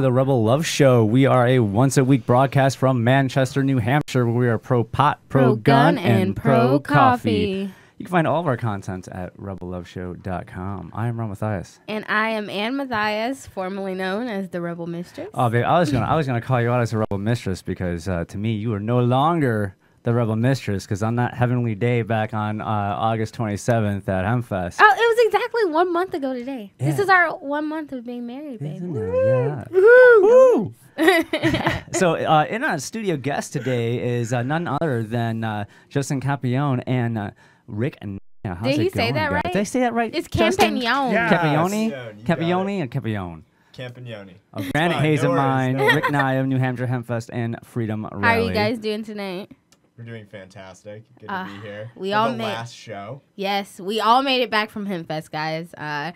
to the Rebel Love Show. We are a once-a-week broadcast from Manchester, New Hampshire, where we are pro-pot, pro-gun, and pro-coffee. You can find all of our content at rebelloveshow.com. I am Ron Matthias. And I am Ann Matthias, formerly known as the Rebel Mistress. Oh, babe, I was gonna call you out as a Rebel Mistress because to me, you are no longer the Rebel Mistress, because on that heavenly day back on August 27th at Hempfest. Oh, it was exactly 1 month ago today. Yeah. This is our 1 month of being married, baby. Yeah. Woo! So in our studio guest today is none other than Justin Campagnone and Rick and Naya. How's Did he it say going, that guys? right? Did I say that right? It's Justin? Campagnone. Yeah. Campagnone? Yeah, you got Campagnone and Campagnone. Campagnone. Of Granite, fine, Haze no of worries, Mine, no worries. Rick Naya of New Hampshire Hempfest, and Freedom Rally. How are you guys doing tonight? We're doing fantastic. Good to be here. we For all the made- last show. Yes, we all made it back from Hempfest, guys. And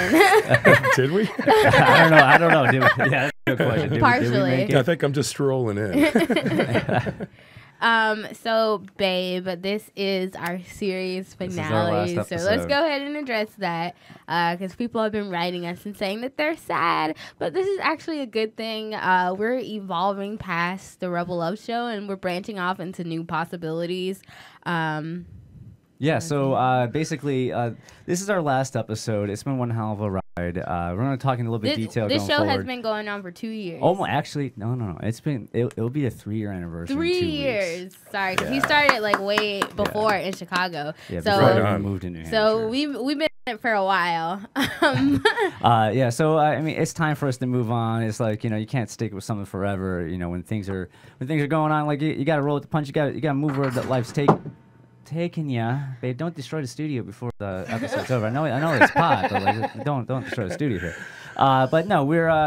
Did we? I don't know. Did we? Yeah, that's a good question. Did we Partially. make I it? think I'm just strolling in. So, babe, this is our series This is our finale. last So let's episode. go ahead and address that, because people have been writing us and saying that they're sad, but this is actually a good thing. We're evolving past the Rebel Love Show, and we're branching off into new possibilities. Yeah, so basically, this is our last episode. It's been one hell of a ride. We're going to talk in a little bit detail This going show forward. has been going on for 2 years. Oh, actually, no. It'll be a 3-year anniversary. 3 in 2 years. weeks. Sorry, because he started like way before in Chicago. Yeah, so before Right we on. moved to New Hampshire. so we've been in it for a while. Yeah, so I mean, it's time for us to move on. It's like, you can't stick with something forever. When things are going on, like you got to roll with the punch. You got to move where that life's taking ya. Babe, don't destroy the studio before the episode's over. I know it's pot, but like, don't destroy the studio here. But no,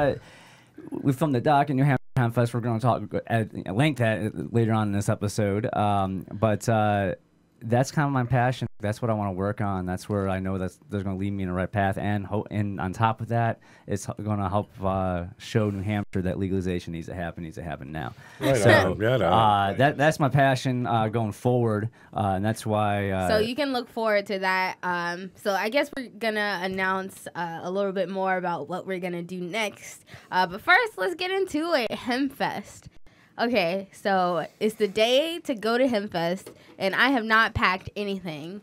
we filmed the doc in New Hampshire Hempfest. We're going to talk at length at later on in this episode. But that's kind of my passion. That's what I want to work on. That's where I know that's going to lead me in the right path. And on top of that, it's going to help show New Hampshire that legalization needs to happen now. Right So on, right on. that's my passion going forward, and that's why. So you can look forward to that. So I guess we're gonna announce a little bit more about what we're gonna do next. But first, let's get into it. Hempfest. Okay, so it's the day to go to Hempfest, and I have not packed anything.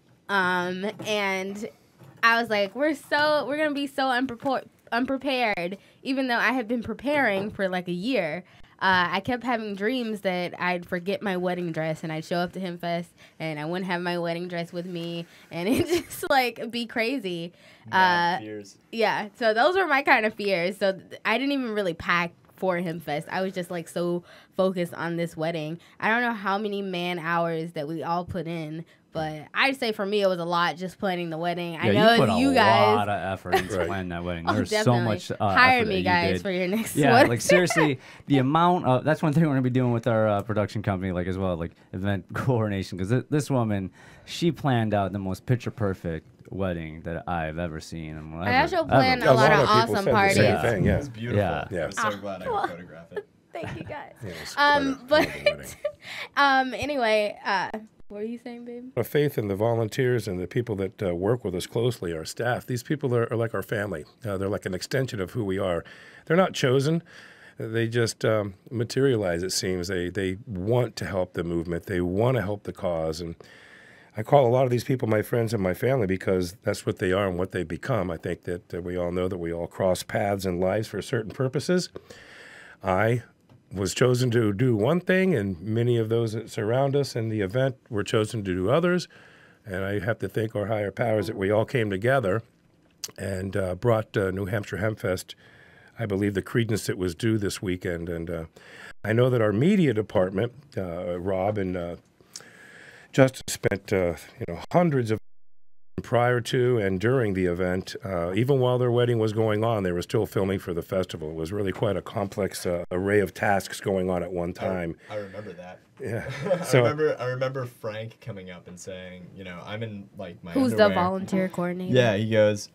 And I was like, we're gonna be so unprepared, even though I had been preparing for like a year. I kept having dreams that I'd forget my wedding dress, and I'd show up to Hempfest, and I wouldn't have my wedding dress with me, and it just like be crazy. Mad fears. Yeah, so those were my kind of fears. So I didn't even really pack for Hempfest. I was just like so focused on this wedding. I don't know how many man hours that we all put in, but I'd say for me it was a lot just planning the wedding. I know you put you a guys. lot of effort into Right. planning that wedding. Oh, There's so definitely. much Hire effort me, that you guys, did. for your next Yeah, wedding. like seriously, the amount of that's one thing we're gonna be doing with our production company, like as well, like event coordination, because this woman, she planned out the most picture perfect wedding that I've ever seen. And I also planned a lot of people awesome said the parties. same thing, It yeah. was beautiful. Yeah. Yeah. I was so glad I well, could photograph it. Thank you, guys. Yeah, it was quite a wedding. Anyway, what were you saying, babe? Our faith in the volunteers and the people that work with us closely, our staff. These people are like our family. They're like an extension of who we are. They're not chosen. They just materialize, it seems. They want to help the movement. They want to help the cause. And I call a lot of these people my friends and my family because that's what they are and what they become. I think that we all know that we all cross paths in lives for certain purposes. I was chosen to do one thing, and many of those that surround us in the event were chosen to do others. And I have to thank our higher powers that we all came together and brought New Hampshire Hempfest, I believe, the credence it was due this weekend. And I know that our media department, Rob and Justin, spent hundreds of prior to and during the event. Even while their wedding was going on, they were still filming for the festival. It was really quite a complex array of tasks going on at one time. I remember that. Yeah. So I remember Frank coming up and saying, I'm in like my Who's the underwear. volunteer coordinator? Yeah, he goes,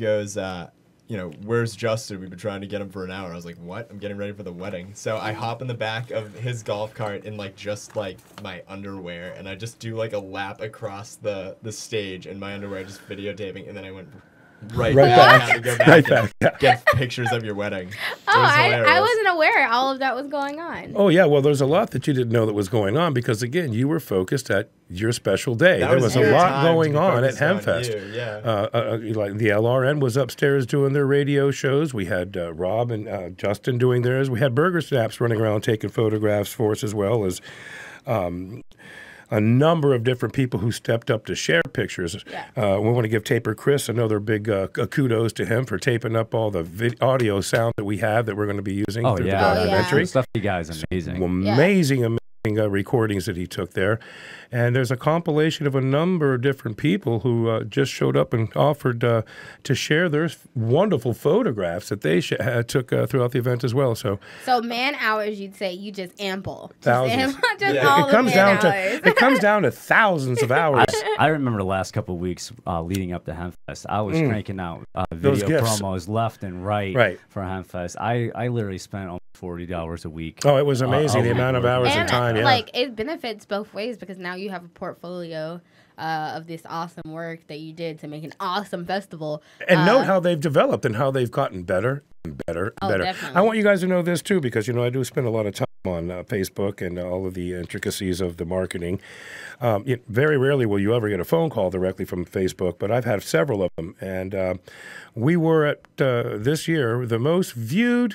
where's Justin? We've been trying to get him for an hour. I was like, what? I'm getting ready for the wedding. So I hop in the back of his golf cart in just my underwear, and I just do like a lap across the stage in my underwear, just videotaping, and then I went right back. Had to go back Right and back. get pictures of your wedding. Oh, I wasn't aware all of that was going on. Oh, yeah. Well, there's a lot that you didn't know that was going on because, again, you were focused at your special day. There was a your lot time to going be on at focused on Hempfest. you, yeah. Like the LRN was upstairs doing their radio shows. We had Rob and Justin doing theirs. We had Burger Snaps running around taking photographs for us, as well as a number of different people who stepped up to share pictures. Yeah. We want to give Taper Chris another big kudos to him for taping up all the audio sound that we have that we're going to be using through the documentary. The stuff you guys amazing. Amazing recordings that he took there. And there's a compilation of a number of different people who just showed up and offered to share their wonderful photographs that they took throughout the event as well. So man hours, you'd say you just ample. Thousands. All it comes the down man hours. to it comes down to thousands of hours. I remember the last couple of weeks leading up to Hempfest. I was cranking out Those video gifts. promos left and right for Hempfest. I literally spent almost $40 a week. Oh, it was amazing the amount of hours and time. Yeah. Like it benefits both ways because now you have a portfolio of this awesome work that you did to make an awesome festival. And note how they've developed and how they've gotten better and better and better. Definitely. I want you guys to know this too, because I do spend a lot of time on Facebook and all of the intricacies of the marketing. Very rarely will you ever get a phone call directly from Facebook, but I've had several of them. And we were at this year the most viewed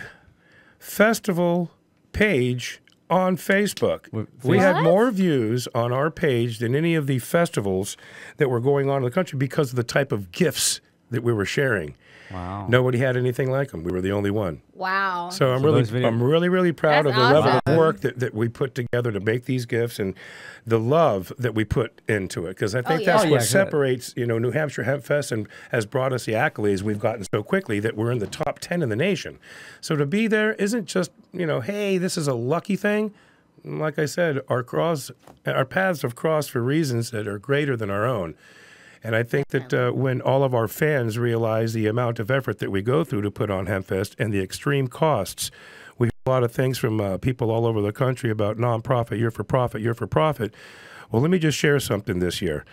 festival page on Facebook. We had more views on our page than any of the festivals that were going on in the country because of the type of gifts that we were sharing. Wow. Nobody had anything like them. We were the only one. Wow. So I'm really proud of the level of work that we put together to make these gifts and the love that we put into it. Because I think that's what separates, New Hampshire Hempfest and has brought us the accolades we've gotten so quickly that we're in the top 10 in the nation. So to be there isn't just, hey, this is a lucky thing. Like I said, our paths have crossed for reasons that are greater than our own. And I think that when all of our fans realize the amount of effort that we go through to put on Hempfest and the extreme costs, we hear a lot of things from people all over the country about nonprofit, you're for profit, you're for profit. Well, let me just share something this year.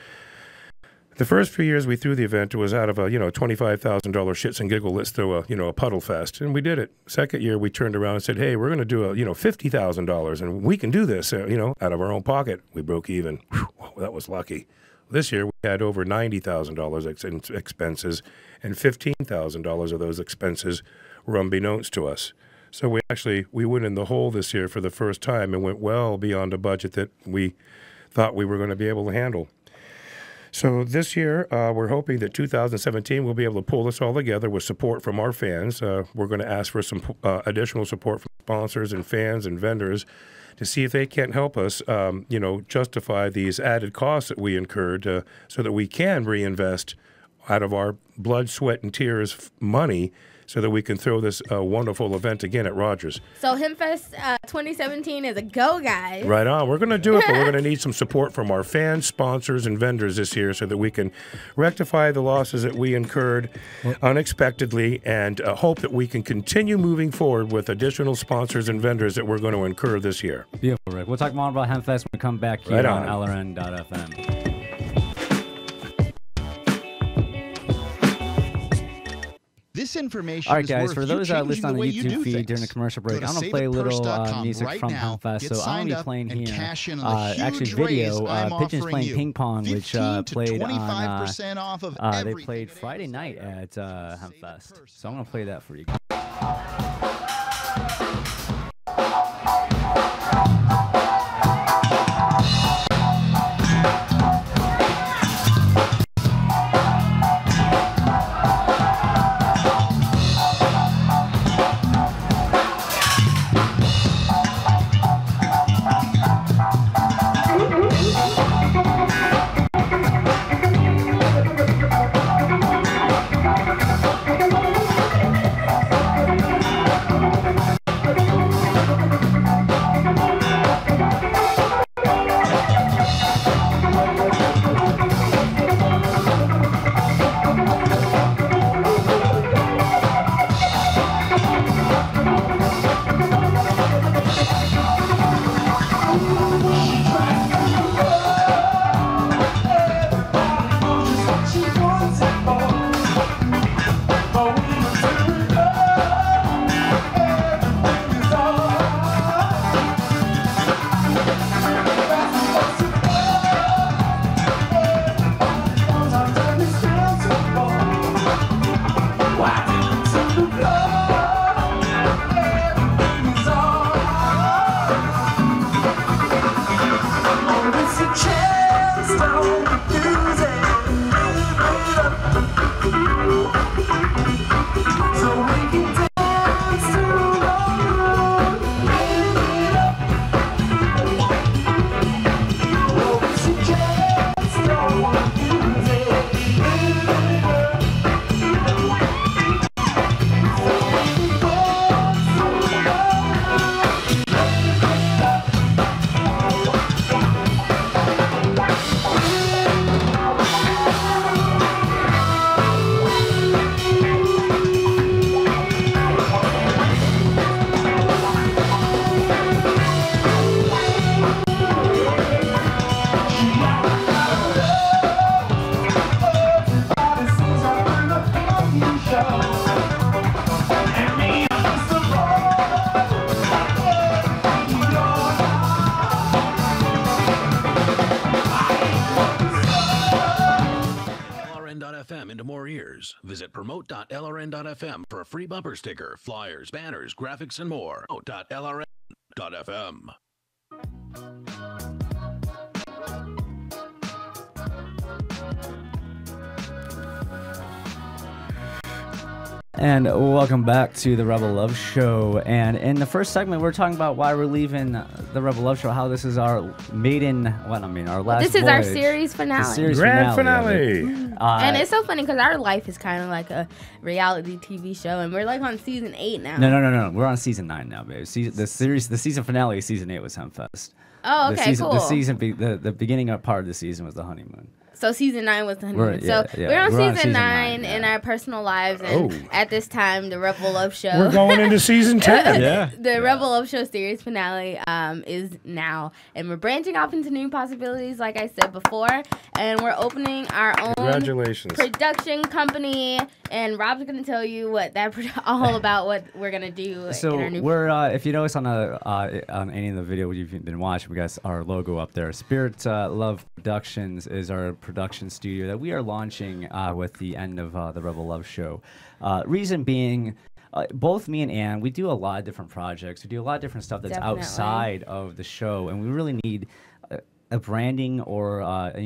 The first few years we threw the event, it was out of a $25,000 shits and giggle, let's throw a puddle fest, and we did it. Second year we turned around and said, hey, we're going to do a $50,000, and we can do this, out of our own pocket. We broke even. Whew, that was lucky. This year, we had over $90,000 in expenses, and $15,000 of those expenses were unbeknownst to us. So we went in the hole this year for the first time and went well beyond a budget that we thought we were going to be able to handle. So this year, we're hoping that 2017 we'll be able to pull this all together with support from our fans. We're going to ask for some additional support from sponsors and fans and vendors to see if they can't help us, justify these added costs that we incurred so that we can reinvest out of our blood, sweat, and tears money so that we can throw this wonderful event again at Rogers. So Hempfest 2017 is a go, guys. Right on. We're going to do it, but we're going to need some support from our fans, sponsors, and vendors this year so that we can rectify the losses that we incurred unexpectedly and hope that we can continue moving forward with additional sponsors and vendors that we're going to incur this year. Beautiful, Rick. We'll talk more about Hempfest when we come back here on LRN.FM. This information All right, is guys, worth for you those changing listening on the the way you YouTube do feed things. during the commercial break, Go to I'm going to play a little saveitpurse.com music right from now, Hempfest. get So I'm signed going to be up playing and here cash in on the actually huge video, raise I'm Pigeons offering Playing you. Ping Pong, which 15 to played 25% off of they everything played at Friday Ace night Library. at Hempfest. So I'm going to play that for you. promote.lrn.fm into more ears. Visit promote.lrn.fm for a free bumper sticker, flyers, banners, graphics, and more. Promote.lrn.fm. And welcome back to the Rebel Love Show. And in the first segment, we're talking about why we're leaving the Rebel Love Show, how this is our our last This is our voyage. series finale. The series Grand finale. finale. And it's so funny because our life is kind of like a reality TV show, and we're like on season 8 now. No. We're on season 9 now, babe. The season finale of season 8 was Hempfest. Oh, okay, cool. The beginning part of the season was the honeymoon. So season 9 was the honeymoon. We're on We're on season season 9 9, in yeah. our personal lives, and at this time, the Rebel Love Show. We're going into season 10. Yeah. The Rebel Love Show series finale is now, and we're branching off into new possibilities, like I said before, and we're opening our own Congratulations. production company. And Rob's gonna tell you what that all about, what we're gonna do. So in our new we're if you notice on any of the video you've been watching, we got our logo up there. Spirit Love Productions is our production studio that we are launching with the end of the Rebel Love Show. Reason being, both me and Ann, we do a lot of different projects. We do a lot of different stuff that's Definitely. outside of the show, and we really need a branding or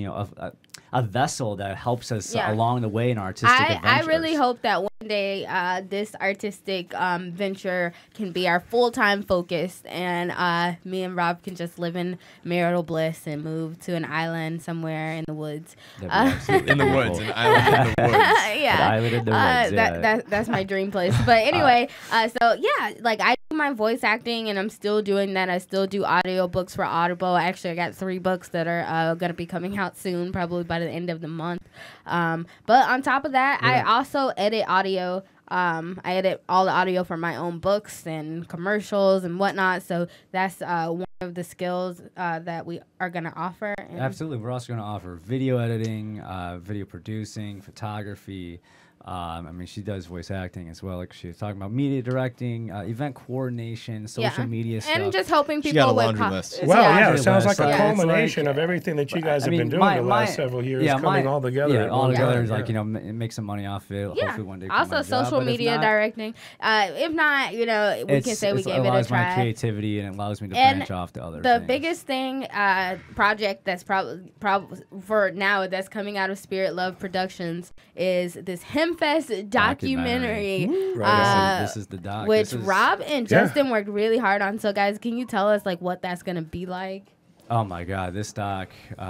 a vessel that helps us along the way in our artistic I adventures. really hope that one day this artistic venture can be our full-time focus, and me and Rob can just live in marital bliss and move to an island somewhere in the woods. In the woods, an island in the woods. Yeah, An island in the woods, yeah. That's my dream place. But anyway, so yeah, like I do my voice acting, and I'm still doing that. I still do audio books for Audible. Actually, I got 3 books that are gonna be coming out soon, probably by the end of the month. But on top of that, I also edit audio. I edit all the audio for my own books and commercials and whatnot. So that's one of the skills that we are going to offer. And Absolutely. We're also going to offer video editing, video producing, photography. She does voice acting as well. Like she was talking about media directing, event coordination, social media stuff. And just helping She got people a with laundry list. Wow, yeah, it Laundry sounds like list. a Yeah, it's culmination like- of everything that you guys have been doing the last several years, coming all together. Yeah, all together is Yeah. like, make some money off it. Yeah. Hopefully one day. Also, social media directing. If not, we can say we gave it a allows my try. creativity and it allows me to And branch off to other The things. biggest thing, project that's probably for now that's coming out of Spirit Love Productions is this Hempfest documentary. Right this is the doc. Which This is- Rob and Justin worked really hard on. So, guys, can you tell us what that's gonna be like? Oh my God, this doc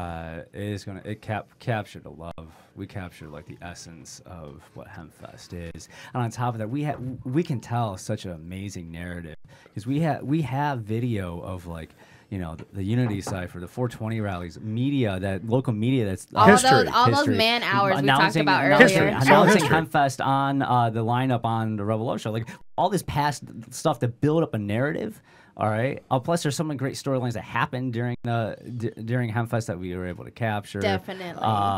captured the love. We captured like the essence of what Hempfest is, and on top of that, we can tell such an amazing narrative because we have video of the Unity side for the 420 rallies, local media that's All History. those man hours we talked about earlier. History. announcing History. Hempfest on the lineup on the Rebel Love Show, like all this past stuff to build up a narrative. All right. Plus, there's so many great storylines that happened during Hempfest that we were able to capture. Definitely.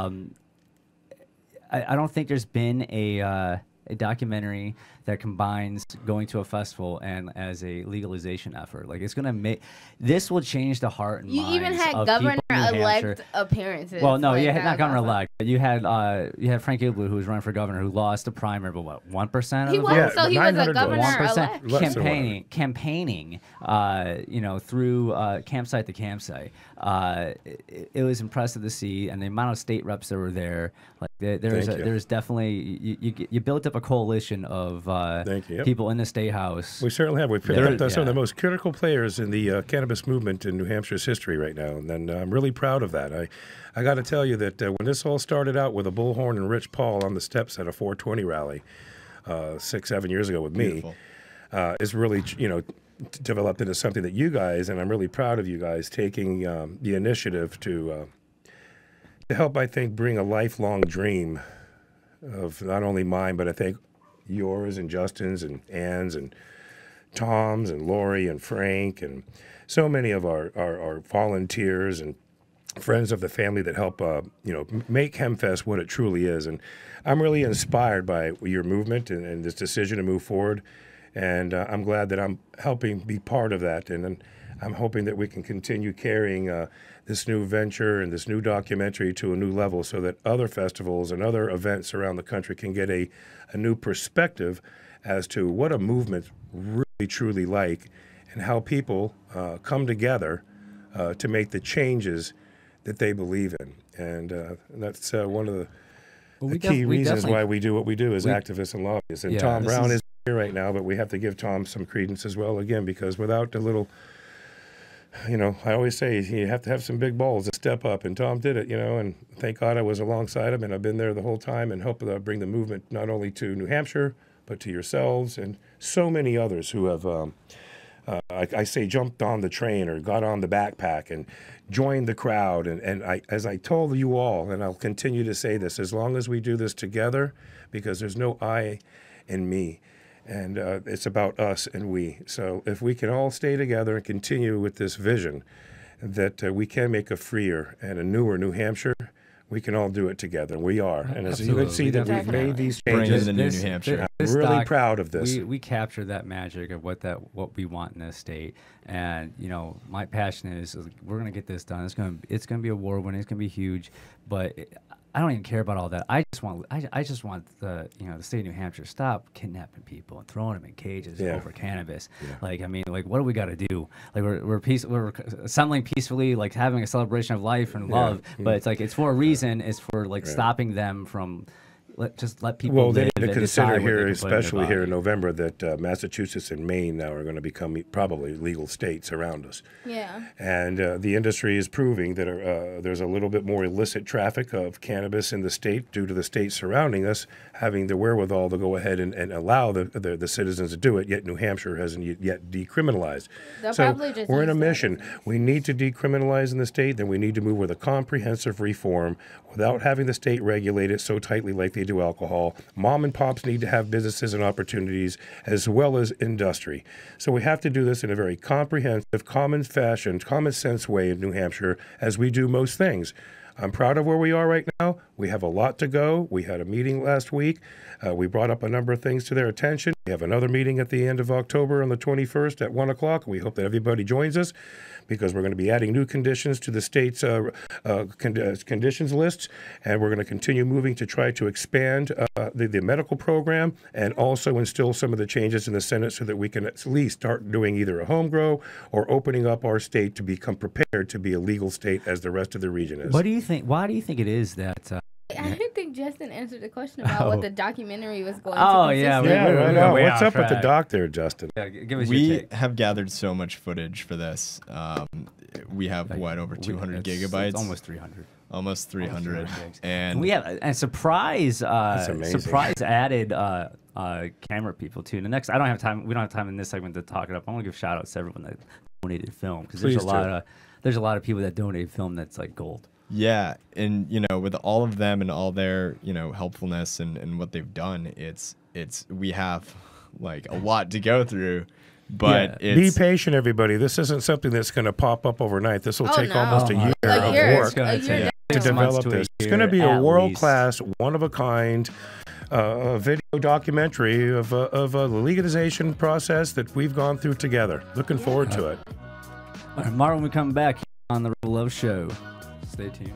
I don't think there's been a documentary that combines going to a festival and as a legalization effort. Like, it's gonna this will change the heart and You minds even had of people in New Hampshire. governor-elect appearances. Well, no, you had that not was governor awesome. elect, but you had Frank Igloo, who was running for governor, who lost the primary, but what, 1% of He the was, vote? Yeah, so he was a 900 votes. governor-elect. Less than campaigning, through campsite to campsite. It was impressive to see, and the amount of state reps that were there. Like there's definitely you built up a coalition of Thank you. Yep. people in the state house. We certainly have. We've picked up some of Yeah. the most critical players in the cannabis movement in New Hampshire's history right now, and I'm really proud of that. I got to tell you that when this all started out with a bullhorn and Rich Paul on the steps at a 420 rally 6-7 years ago with me, Beautiful. it's really developed into something that you guys, and I'm really proud of you guys taking the initiative to help, I think, bring a lifelong dream of not only mine, but I think yours and Justin's and Ann's and Tom's and Lori and Frank and so many of our volunteers and friends of the family that help make Hempfest what it truly is. And I'm really inspired by your movement and this decision to move forward. And I'm glad that I'm helping be part of that. And I'm hoping that we can continue carrying this new venture and this new documentary to a new level so that other festivals and other events around the country can get a new perspective as to what a movement really truly like and how people come together to make the changes that they believe in. And that's one of the key reasons why we do what we do as activists and lobbyists. And Tom Brown is here right now, but we have to give Tom some credence as well, again, because without the little, I always say you have to have some big balls to step up, and Tom did it, and thank God I was alongside him, and I've been there the whole time and helped bring the movement not only to New Hampshire, but to yourselves and so many others who have, I say, jumped on the train or got on the backpack and joined the crowd. And as I told you all, and I'll continue to say this, as long as we do this together, because there's no I in me, and it's about us and we. So if we can all stay together and continue with this vision that we can make a freer and a newer New Hampshire, we can all do it together. We are. And as you can see that we've made these changes. Bring in the New Hampshire. I'm really proud of this. We captured that magic of what we want in this state. And, my passion is we're going to get this done. It's going to be award-winning. It's going to be huge. But I don't even care about all that. I just want the state of New Hampshire to stop kidnapping people and throwing them in cages over cannabis. Yeah. What do we got to do? We're assembling peacefully, having a celebration of life and love. But it's for a reason. It's for stopping them from. Let people live. Well, they need to consider here, especially here in November, that Massachusetts and Maine now are going to become probably legal states around us. Yeah. And the industry is proving that there's a little bit more illicit traffic of cannabis in the state due to the states surrounding us having the wherewithal to go ahead and allow the citizens to do it, yet New Hampshire hasn't yet decriminalized. So we're in a mission. We need to decriminalize in the state, then we need to move with a comprehensive reform without having the state regulate it so tightly like they do alcohol. Mom and pops need to have businesses and opportunities as well as industry. So we have to do this in a very comprehensive, common fashion, common sense way in New Hampshire as we do most things. I'm proud of where we are right now. We have a lot to go. We had a meeting last week. We brought up a number of things to their attention. We have another meeting at the end of October on the 21st at 1 o'clock. We hope that everybody joins us because we're going to be adding new conditions to the state's conditions lists, and we're going to continue moving to try to expand the medical program and also instill some of the changes in the Senate so that we can at least start doing either a home grow or opening up our state to become prepared to be a legal state as the rest of the region is. What do you think? Why do you think it is that? I didn't think Justin answered the question about what the documentary was going to What's up with the doc there, Justin? Yeah, give us your We take. have gathered so much footage for this. We have over 200 gigabytes? It's almost 300. Almost 300. And we have a surprise added camera people too. The next, I don't have time. We don't have time in this segment to talk it up. I want to give shout outs to everyone that donated film because there's a lot of people that donated film that's like gold. Yeah, and with all of them and all their helpfulness and what they've done, we have a lot to go through. But be patient, everybody. This isn't something that's going to pop up overnight. This will take almost a year of work to develop this. It's going to be a world-class, one-of-a-kind video documentary of a legalization process that we've gone through together. Looking forward to it. All right, tomorrow when we come back on the Rebel Love Show. Stay tuned.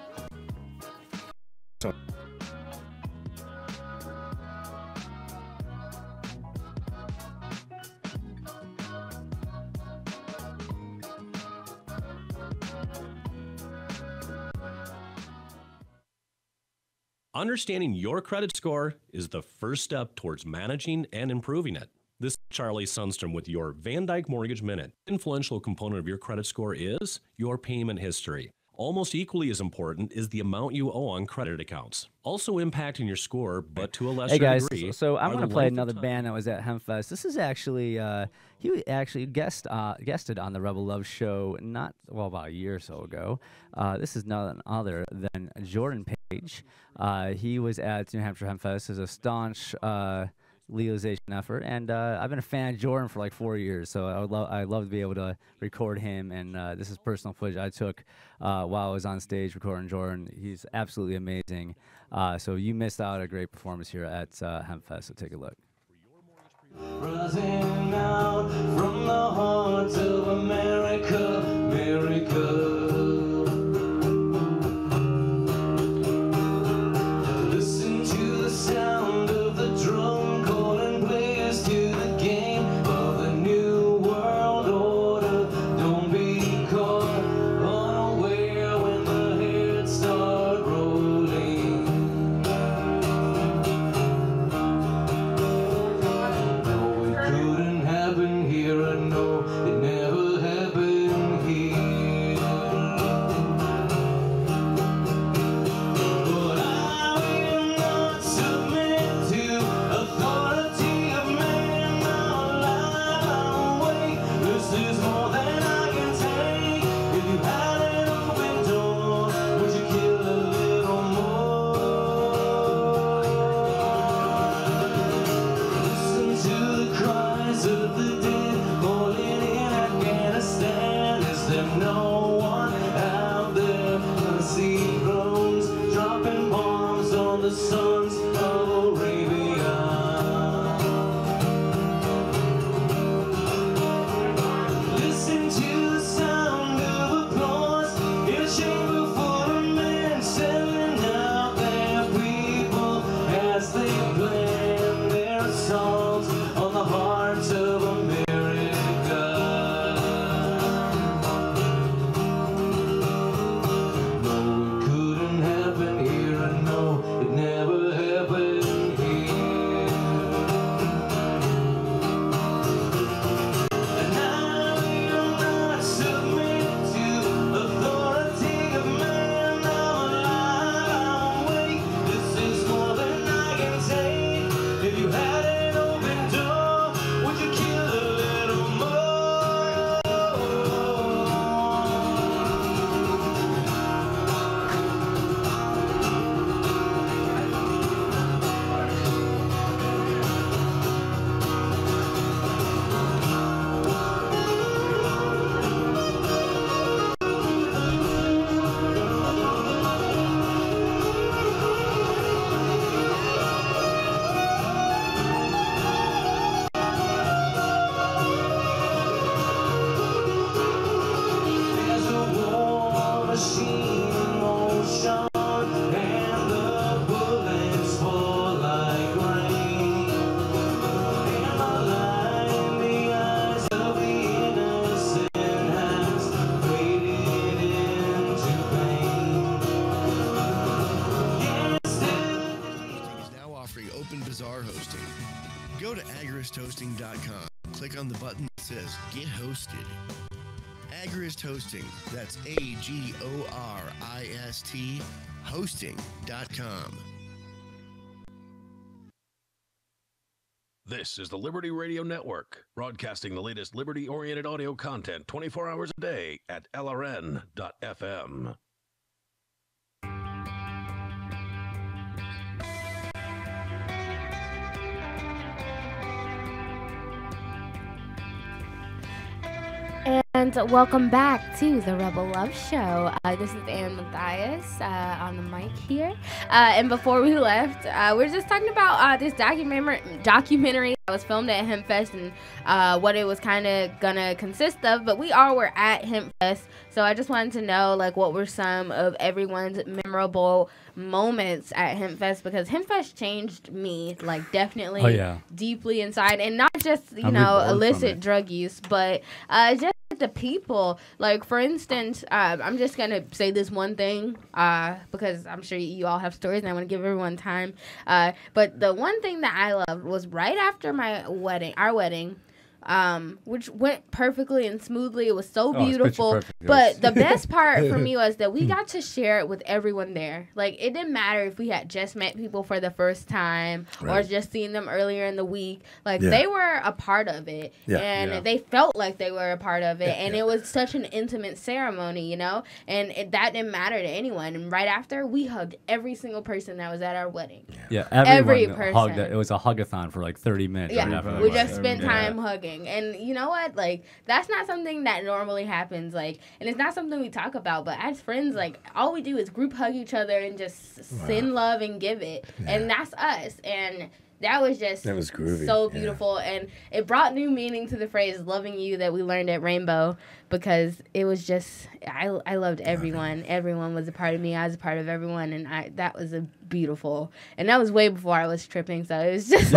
Understanding your credit score is the first step towards managing and improving it. This is Charlie Sundstrom with your Van Dyke Mortgage Minute. Influential component of your credit score is your payment history. Almost equally as important is the amount you owe on credit accounts. Also impacting your score, but to a lesser degree. So I'm going to play another band that was at Hempfest. This is actually, he actually guested on the Rebel Love Show about a year or so ago. This is none other than Jordan Page. He was at New Hampshire Hempfest as a staunch legalization effort, and I've been a fan of Jordan for like 4 years, so I'd love to be able to record him, and this is personal footage I took while I was on stage recording Jordan. He's absolutely amazing, so you missed out a great performance here at Hempfest, so take a look. Rising out from the hearts of America. Listen to the sound of the drum calling players to the game of the new world order. Don't be caught unaware when the heads start rolling. No, it couldn't happen here. I know it never happened here. But I will not submit to authority of man. I'll lie awake. This is more than I can take. If you had an open door, would you kill a little more? Listen to the cries of the dead falling in Afghanistan. Is there no one out there? Unseen drones dropping bombs on the sons of Arabia. Listen to the sound of applause in a chamber full of men selling out their people as they plan their assaults on the hearts of America. No, it couldn't happen here. I know it never happened here. And I will not submit to authority of man. I'll lie awake. This is more than I can take. If you had an open door, would you kill a little more? There's a war machine in motion, and the bullets fall like rain. And the light in the eyes of the innocent has faded into pain. Hosting is now offering open bazaar hosting. Go to agristhosting.com. Click on the button that says Get Hosted. Agrist Hosting. That's AGORIST hosting.com. This is the Liberty Radio Network, broadcasting the latest liberty-oriented audio content 24 hours a day at LRN.FM. And welcome back to the Rebel Love Show. This is Ann Matthias on the mic here. And before we left, we were just talking about this documentary that was filmed at Hempfest and what it was kind of gonna consist of. But we all were at Hempfest, so I just wanted to know, like, what were some of everyone's memorable moments at Hempfest, because Hempfest changed me, like, definitely deeply inside, and not just, you know, illicit drug use, but just the people. Like, for instance, I'm just gonna say this one thing because I'm sure you all have stories and I want to give everyone time, but the one thing that I loved was right after our wedding, which went perfectly and smoothly. It was so beautiful. But the best part for me was that we got to share it with everyone there. Like, it didn't matter if we had just met people for the first time or just seen them earlier in the week. Like, they were a part of it. And they felt like they were a part of it. And it was such an intimate ceremony, you know? And that didn't matter to anyone. And right after, we hugged every single person that was at our wedding. Yeah, every person. Hugged. It was a hug-a-thon for like 30 minutes. Yeah, right after we just spent time hugging. crying. And you know what? Like, that's not something that normally happens. Like, and it's not something we talk about, but as friends, like, all we do is group hug each other and just send love and give it. And that's us. And that was groovy. So beautiful. And it brought new meaning to the phrase loving you that we learned at Rainbow, because it was just, I loved everyone. Everyone was a part of me. I was a part of everyone. And that was a beautiful, and that was way before I was tripping. So it was just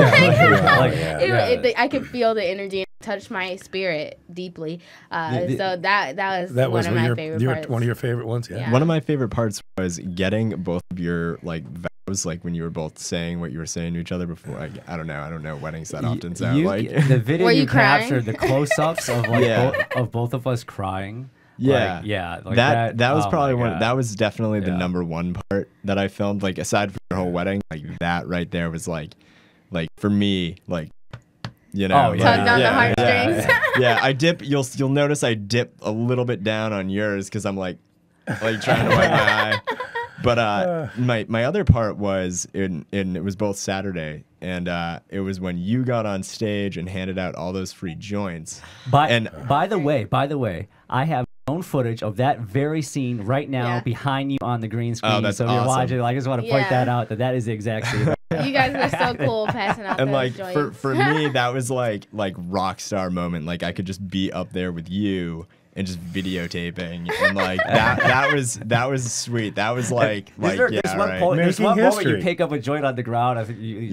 I could feel the energy and touch my spirit deeply. So that was one of my favorite parts. One of your favorite ones, yeah. One of my favorite parts was getting both of your like vows, like when you were both saying what you were saying to each other before. I don't know weddings that often sound like. The video Were you captured, crying? the close-ups of like of both of us crying. Yeah, like that was probably one. one. That was definitely the number one part that I filmed. Like aside from your whole wedding, like that right there was like for me, like, you know, tugged on the heartstrings. Yeah, I dip. You'll notice I dip a little bit down on yours because I'm like trying to wipe my eye. But my other part was it was both Saturday, and it was when you got on stage and handed out all those free joints. By the way, I have own footage of that very scene right now behind you on the green screen. Oh, that's so if awesome. you're watching, I just want to point that out, that is the exact scene. You guys were so cool passing out And those like joints. for me, that was like rock star moment. Like I could just be up there with you and just videotaping, and like that was sweet. That was like there's one moment you pick up a joint on the ground. I think you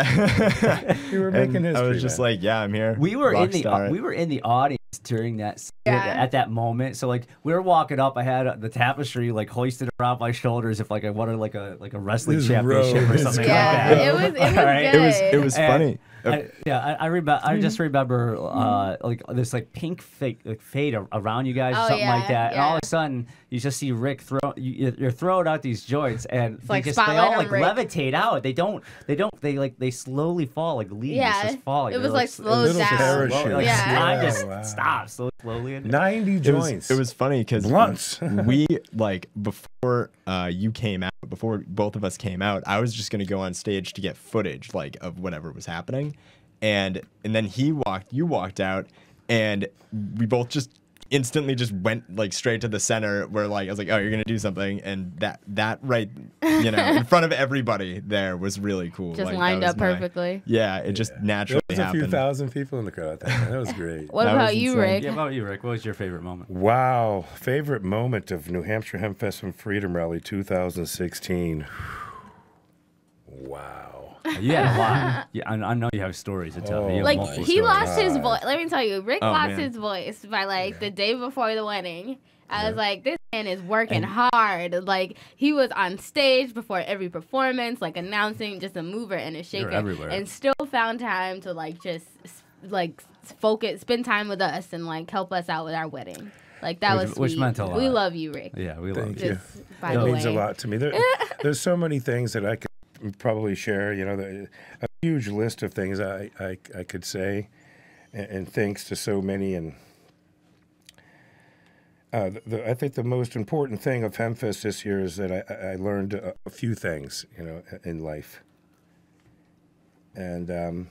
were making history. I was just like, yeah, I'm here. We were in the audience during that at that moment. So like we were walking up, I had the tapestry like hoisted around my shoulders, if like I wanted like a wrestling championship or something like that. It was good. It was funny. I just remember like this like pink fade around you guys, or something like that, and all of a sudden you just see Rick you're throwing out these joints, and they all like levitate out. They slowly fall, like leaves just falling. It was like slowed down. Time just stops slowly. 90 joints. It was funny because we like before you came out, before both of us came out, I was just gonna go on stage to get footage like of whatever was happening, and then you walked out, and we both just instantly just went like straight to the center where like I was like, oh, you're gonna do something, and that right, you know, in front of everybody there was really cool. Just like, lined up perfectly. It just naturally there was happened. a few thousand people in the crowd. That was great. What about you, Rick? Yeah, what was your favorite moment? Wow, favorite moment of New Hampshire Hempfest and Freedom Rally 2016. Wow. You had a lot. Yeah, I know you have stories to tell me. Like he lost his voice. Let me tell you, Rick lost his voice by like the day before the wedding. I was like, this man is working hard. Like he was on stage before every performance, like announcing, just a mover and a shaker, and still found time to like just like focus, spend time with us, and like help us out with our wedding. Like that was sweet. Which meant a lot. We love you, Rick. Yeah, we love you. It means a lot to me. There's so many things that I could probably share. You know, a huge list of things I could say, and thanks to so many. And I think the most important thing of Hempfest this year is that I learned a few things, you know, in life. And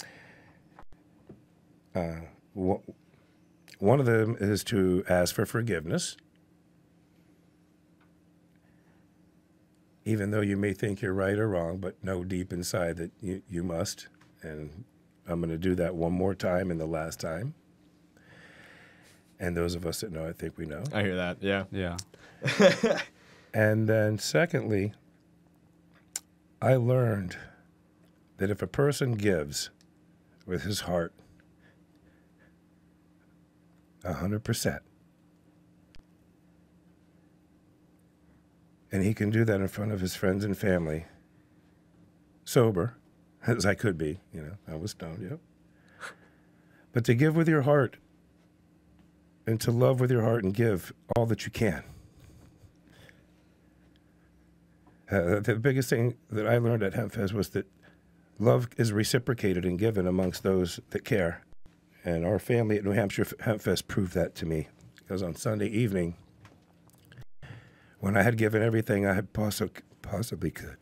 one of them is to ask for forgiveness. Even though you may think you're right or wrong, but know deep inside that you must. And I'm going to do that one more time and the last time. And those of us that know, I think we know. I hear that, yeah. Yeah. And then secondly, I learned that if a person gives with his heart 100%, and he can do that in front of his friends and family, sober, as I could be, you know, I was stoned, yep. But to give with your heart, and to love with your heart and give all that you can. The biggest thing that I learned at Hempfest was that love is reciprocated and given amongst those that care. And our family at New Hampshire Hempfest proved that to me. Because on Sunday evening, when I had given everything I had possibly could,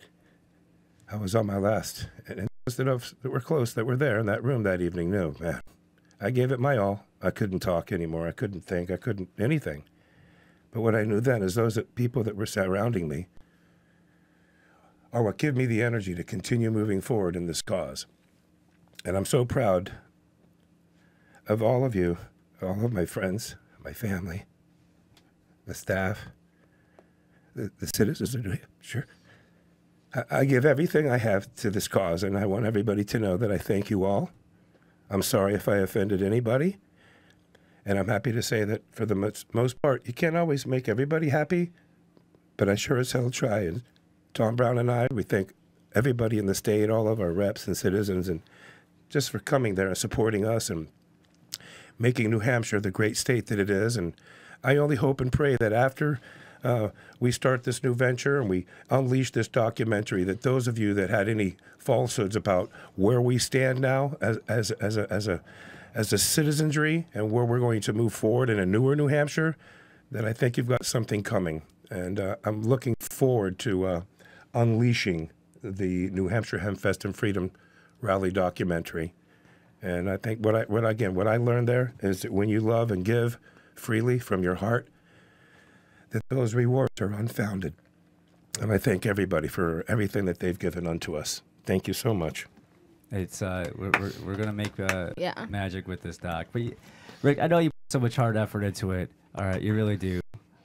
I was on my last. And those that were close, that were there in that room that evening knew, man, I gave it my all. I couldn't talk anymore. I couldn't think. I couldn't anything. But what I knew then is those people that were surrounding me are what give me the energy to continue moving forward in this cause. And I'm so proud of all of you, all of my friends, my family, the staff, the citizens of New Hampshire. I give everything I have to this cause, and I want everybody to know that I thank you all. I'm sorry if I offended anybody, and I'm happy to say that for the most part, you can't always make everybody happy, but I sure as hell try. And Tom Brown and I, we thank everybody in the state, all of our reps and citizens, and just for coming there and supporting us and making New Hampshire the great state that it is. And I only hope and pray that after we start this new venture and we unleash this documentary, that those of you that had any falsehoods about where we stand now as a citizenry and where we're going to move forward in a newer New Hampshire, that I think you've got something coming. And I'm looking forward to unleashing the New Hampshire Hempfest and Freedom Rally documentary. And I think what I learned there is that when you love and give freely from your heart, that those rewards are unfounded. And I thank everybody for everything that they've given unto us. Thank you so much. It's we're gonna make magic with this doc. But Rick, I know you put so much hard effort into it. All right, you really do.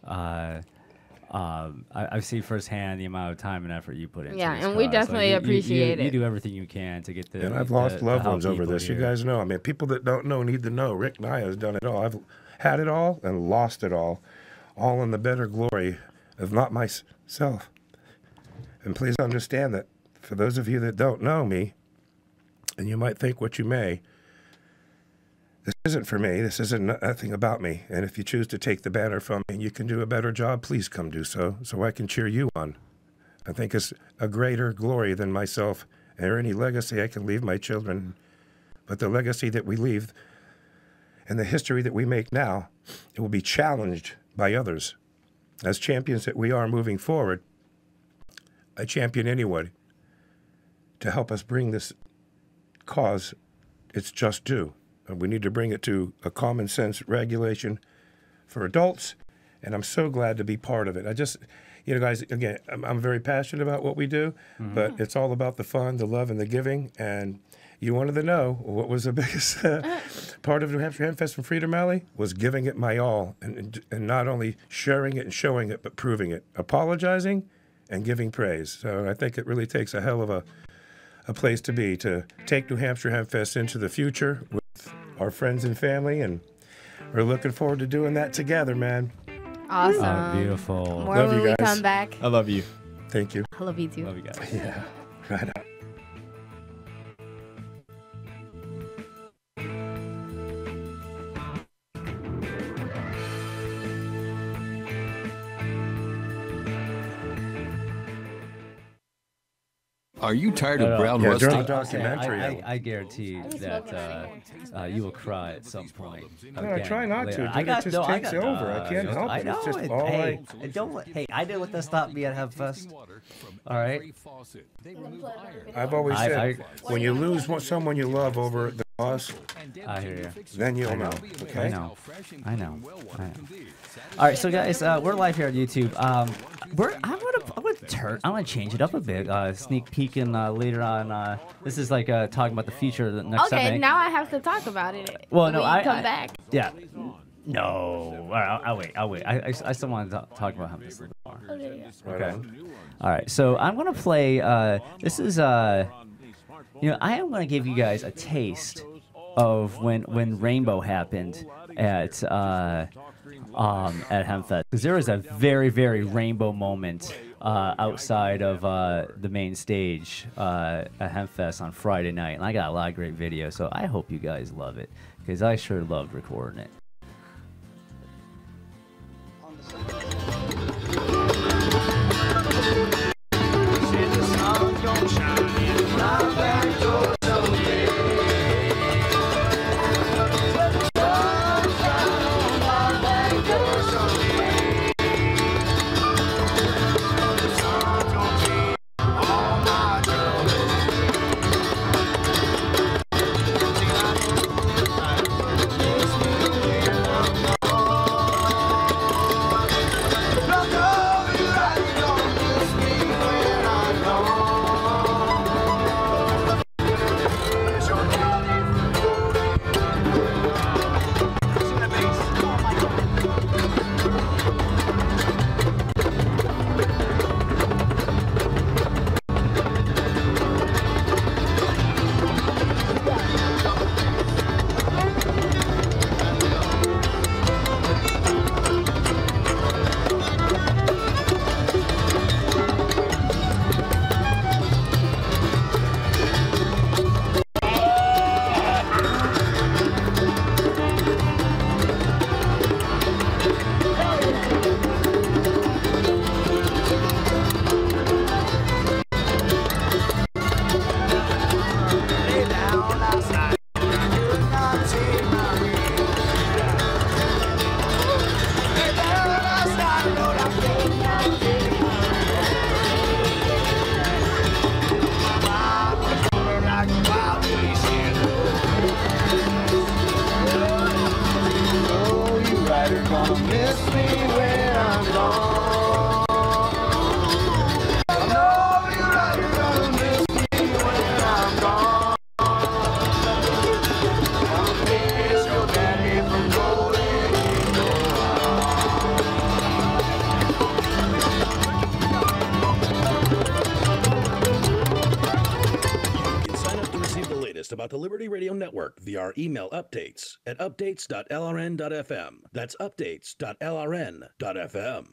I see firsthand the amount of time and effort you put into Yeah, this and we cause. definitely appreciate it. You do everything you can to get the. And I've lost loved help ones over people this. here. You guys know. I mean, people that don't know need to know. Rick Naya has done it all. I've had it all and lost it all in the better glory of not myself. And please understand that for those of you that don't know me, and you might think what you may, this isn't for me. This isn't nothing about me. And if you choose to take the banner from me and you can do a better job, please come do so I can cheer you on. I think it's a greater glory than myself or any legacy I can leave my children. But the legacy that we leave and the history that we make now, it will be challenged by others. As champions that we are moving forward, I champion anyone to help us bring this cause its just due. And we need to bring it to a common sense regulation for adults, and I'm so glad to be part of it. I just, guys, again, I'm very passionate about what we do, but it's all about the fun, the love, and the giving. And you wanted to know what was the biggest part of New Hampshire Hempfest and Freedom Rally was giving it my all, and not only sharing it and showing it, but proving it, apologizing and giving praise. So I think it really takes a hell of a place to be, to take New Hampshire Hempfest into the future with our friends and family, and we're looking forward to doing that together, man. Awesome. Oh, beautiful. More Love when you we guys. come back. I love you. Thank you. I love you too. Love you guys. Yeah, right on. Are you tired of brown Yeah, rusting? during the documentary. I guarantee that you will cry at some point. No, I try not to. I Dude, got it just takes over. I can't help I it. know It's just it. all Hey, I didn't let that stop me at Hempfest. All right. I've always said, when you lose someone you love over the cause, I hear you. then you'll know. Okay. I know. All right, so guys, we're live here on YouTube. I'm gonna change it up a bit. Sneak peeking later on. This is like talking about the future of the next Okay, segment. now I have to talk about it. Well, no, when you come back. Yeah. No. All right, I'll wait. I still want to talk about Hempfest a little more. Okay, yeah. Okay. All right, so I'm gonna play. This is I am gonna give you guys a taste of when Rainbow happened at Hempfest, because there was a very, very rainbow moment outside of the main stage at Hempfest on Friday night, and I got a lot of great videos, so I hope you guys love it, because I sure loved recording it. about the Liberty Radio Network via our email updates at updates.lrn.fm. That's updates.lrn.fm.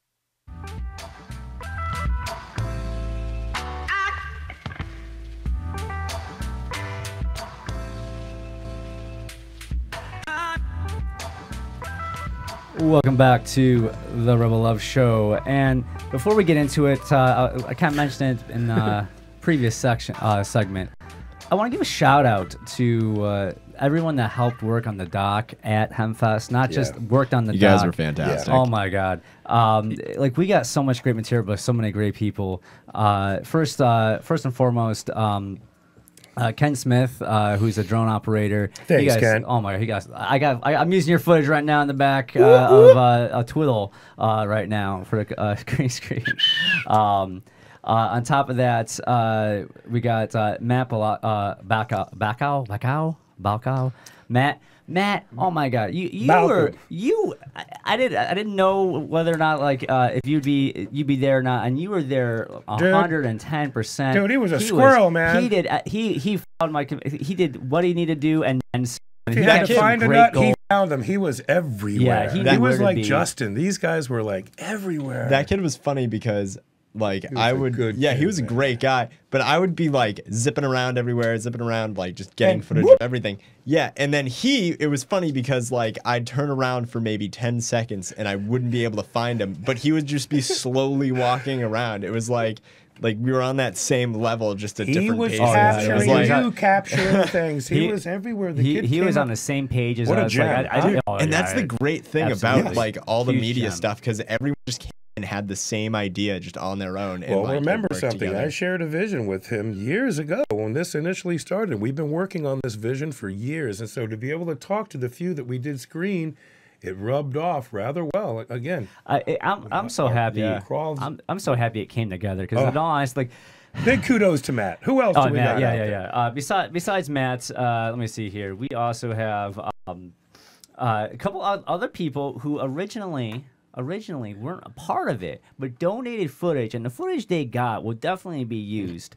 Welcome back to the Rebel Love Show. And before we get into it, I kind of mentioned it in the previous segment. I want to give a shout out to everyone that helped work on the dock at Hempfest. Not just worked on the dock. You guys were fantastic. Oh my God! Like we got so much great material by so many great people. First and foremost. Ken Smith, who's a drone operator. Thanks, Ken. Oh my God, I'm using your footage right now in the back of Twiddle right now for the green screen. On top of that, we got Matt Balcow. Matt, oh my God, I didn't know whether or not like if you'd be there or not, and you were there 110%. Dude, he was a squirrel, man. He found he did what he needed to do, and if he had to find a nut, he found them. He was everywhere. Yeah, he was like Justin. These guys were like everywhere. That kid was funny because like he was a great guy, but I would be like zipping around everywhere, like just getting footage of everything. Yeah, and then it was funny because like I'd turn around for maybe 10 seconds and I wouldn't be able to find him, but he would just be slowly walking around. It was like we were on that same level, just at different paces. Capturing things. He was everywhere. He was on the same page as what us. A gem. And that's the great thing about like all the Huge media gem. stuff, because everyone just came and had the same idea just on their own. And, Well, remember something. Together. I shared a vision with him years ago when this initially started. We've been working on this vision for years, and so to be able to talk to the few that we did screen, it rubbed off rather well. Again, I'm so happy. Yeah. I'm so happy it came together because in all honesty, like. Big kudos to Matt. Who else do we Matt, got? Yeah. Besides Matt, let me see here. We also have a couple other people who originally weren't a part of it, but donated footage, and the footage they got will definitely be used.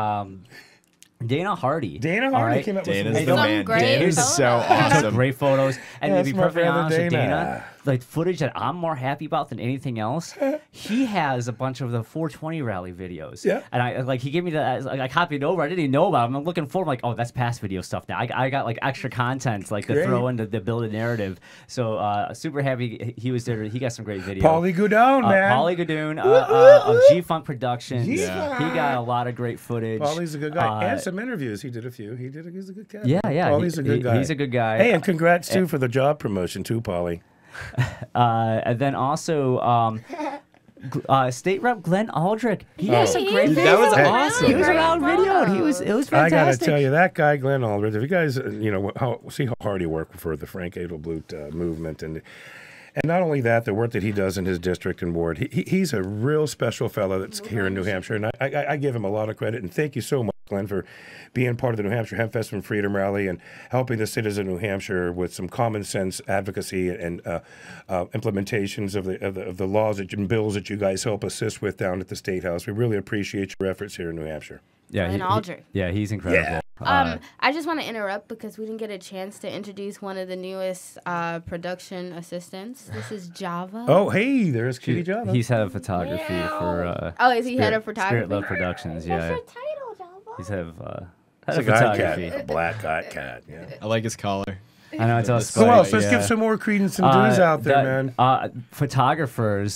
Dana Hardy. Came up Dana's with the man. Dana's so awesome. Great photos. And to be my perfectly brother honest with Dana. Dana, like footage that I'm more happy about than anything else, he has a bunch of the 420 rally videos. Yeah. And he gave me that, I copied it over. I didn't even know about them. I'm looking forward, like, oh, that's past video stuff now. I got like extra content, like to throw into the build a narrative. So super happy he was there. He got some great videos. Paulie Goudon, man. Paulie Goudon of G-Funk Productions. Yeah. He got a lot of great footage. Paulie's a good guy. And some interviews. He did a few. He's a good guy. Yeah. Paulie's a good guy. He's a good guy. Hey, and congrats too for the job promotion too, Paulie. And then also State Rep Glenn Aldrich. He has some great That was videos. awesome. He was around video. It was fantastic. I gotta tell you, that guy Glenn Aldrich. If you guys, see how hard he worked for the Frank Edelblut movement, and not only that, the work that he does in his district and ward. He's a real special fellow that's here in New Hampshire, and I give him a lot of credit. And thank you so much, Glenn, for being part of the New Hampshire Hempfest and Freedom Rally and helping the citizens of New Hampshire with some common sense advocacy and implementations of the laws and bills that you guys help assist with down at the State House. We really appreciate your efforts here in New Hampshire. Yeah, Aldrich. He's incredible. I just want to interrupt because we didn't get a chance to introduce one of the newest production assistants. This is Java. Oh, hey, there's Kitty Java. He's head of photography for. Is he head of photography? Spirit Love Productions. Yeah. What's your title, Java? He's head of It's a guy cat, a black guy cat. Yeah. I like his collar. I know it's all Who else? Let's give some more credence and dues out there, man. Photographers.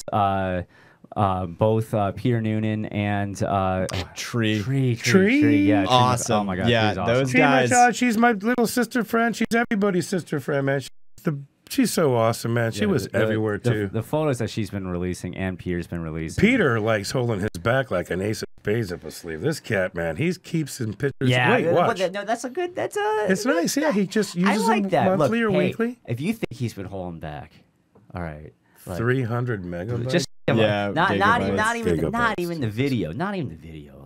Both Peter Noonan and Tree. Yeah, awesome. Oh my God, yeah, awesome. those guys. She's my little sister friend. She's everybody's sister friend, man. She's so awesome, man. She was everywhere too. The photos that she's been releasing and Peter's been releasing. Peter likes holding his back like an ace of spades up his sleeve. This cat, man, he keeps in pictures. Yeah, wait, watch. No, that's a good. It's nice. Yeah, he just uses I like them that. monthly or Hey, weekly. if you think he's been holding back, all right. 300 megabytes. Just Yeah, not even gigabytes. the video. Not even the video.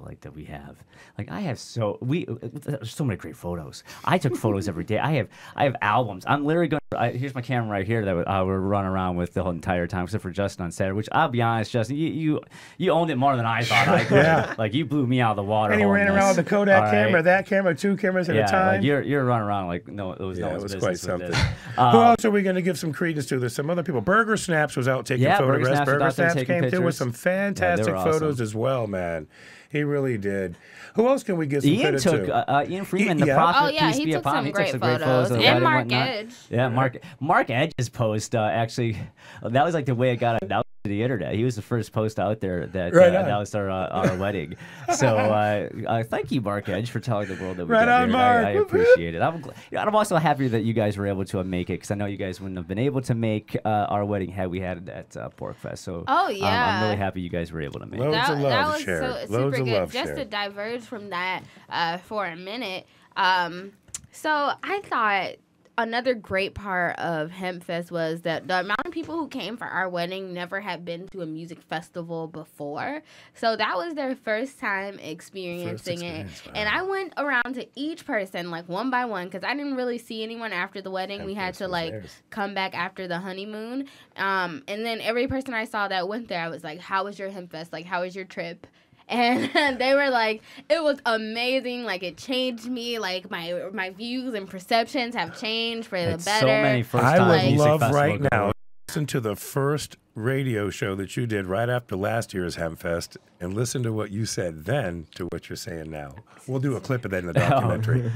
like that we have. Like I have there's so many great photos. I took photos every day. I have albums. I'm literally going. Here's my camera right here that we're running around with the whole entire time, except for Justin on Saturday. Which I'll be honest, Justin, you owned it more than I thought I could. Yeah. Like you blew me out of the water. And he ran around with the Kodak camera, that camera, 2 cameras at a time. Like you're running around like no, it was it was quite something. Who Who else are we going to give some credence to? There's some other people. Burger Snaps was out taking photographs. Burger Snaps came through with some fantastic photos as well, man. He really did. Who else can we give some credit to? Ian Freeman, the prophet. He took some great photos. And Mark Edge. Yeah, Mark Edge's post actually, that was like the way it got announced to the internet. He was the first post out there that announced our wedding. So thank you, Mark Edge, for telling the world that we got married. Mark. I appreciate it. I'm also happy that you guys were able to make it, because I know you guys wouldn't have been able to make our wedding had we had it at Pork Fest. So I'm really happy you guys were able to make it. Loads of love that was shared. super Loads of good. love Just shared. to diverge from that for a minute. So I thought another great part of Hempfest was that the amount of people who came for our wedding never had been to a music festival before. So that was their first time experiencing it. Wow. And I went around to each person, like one by one, because I didn't really see anyone after the wedding. We had to come back after the honeymoon. And then every person I saw that went there, I was like, how was your Hempfest? Like, how was your trip? And they were like, it was amazing. Like, it changed me. Like, my views and perceptions have changed for the better. So many first I time would music love festival right now goers. listen to the first radio show that you did right after last year's Hempfest and listen to what you said then to what you're saying now. We'll do a clip of that in the documentary.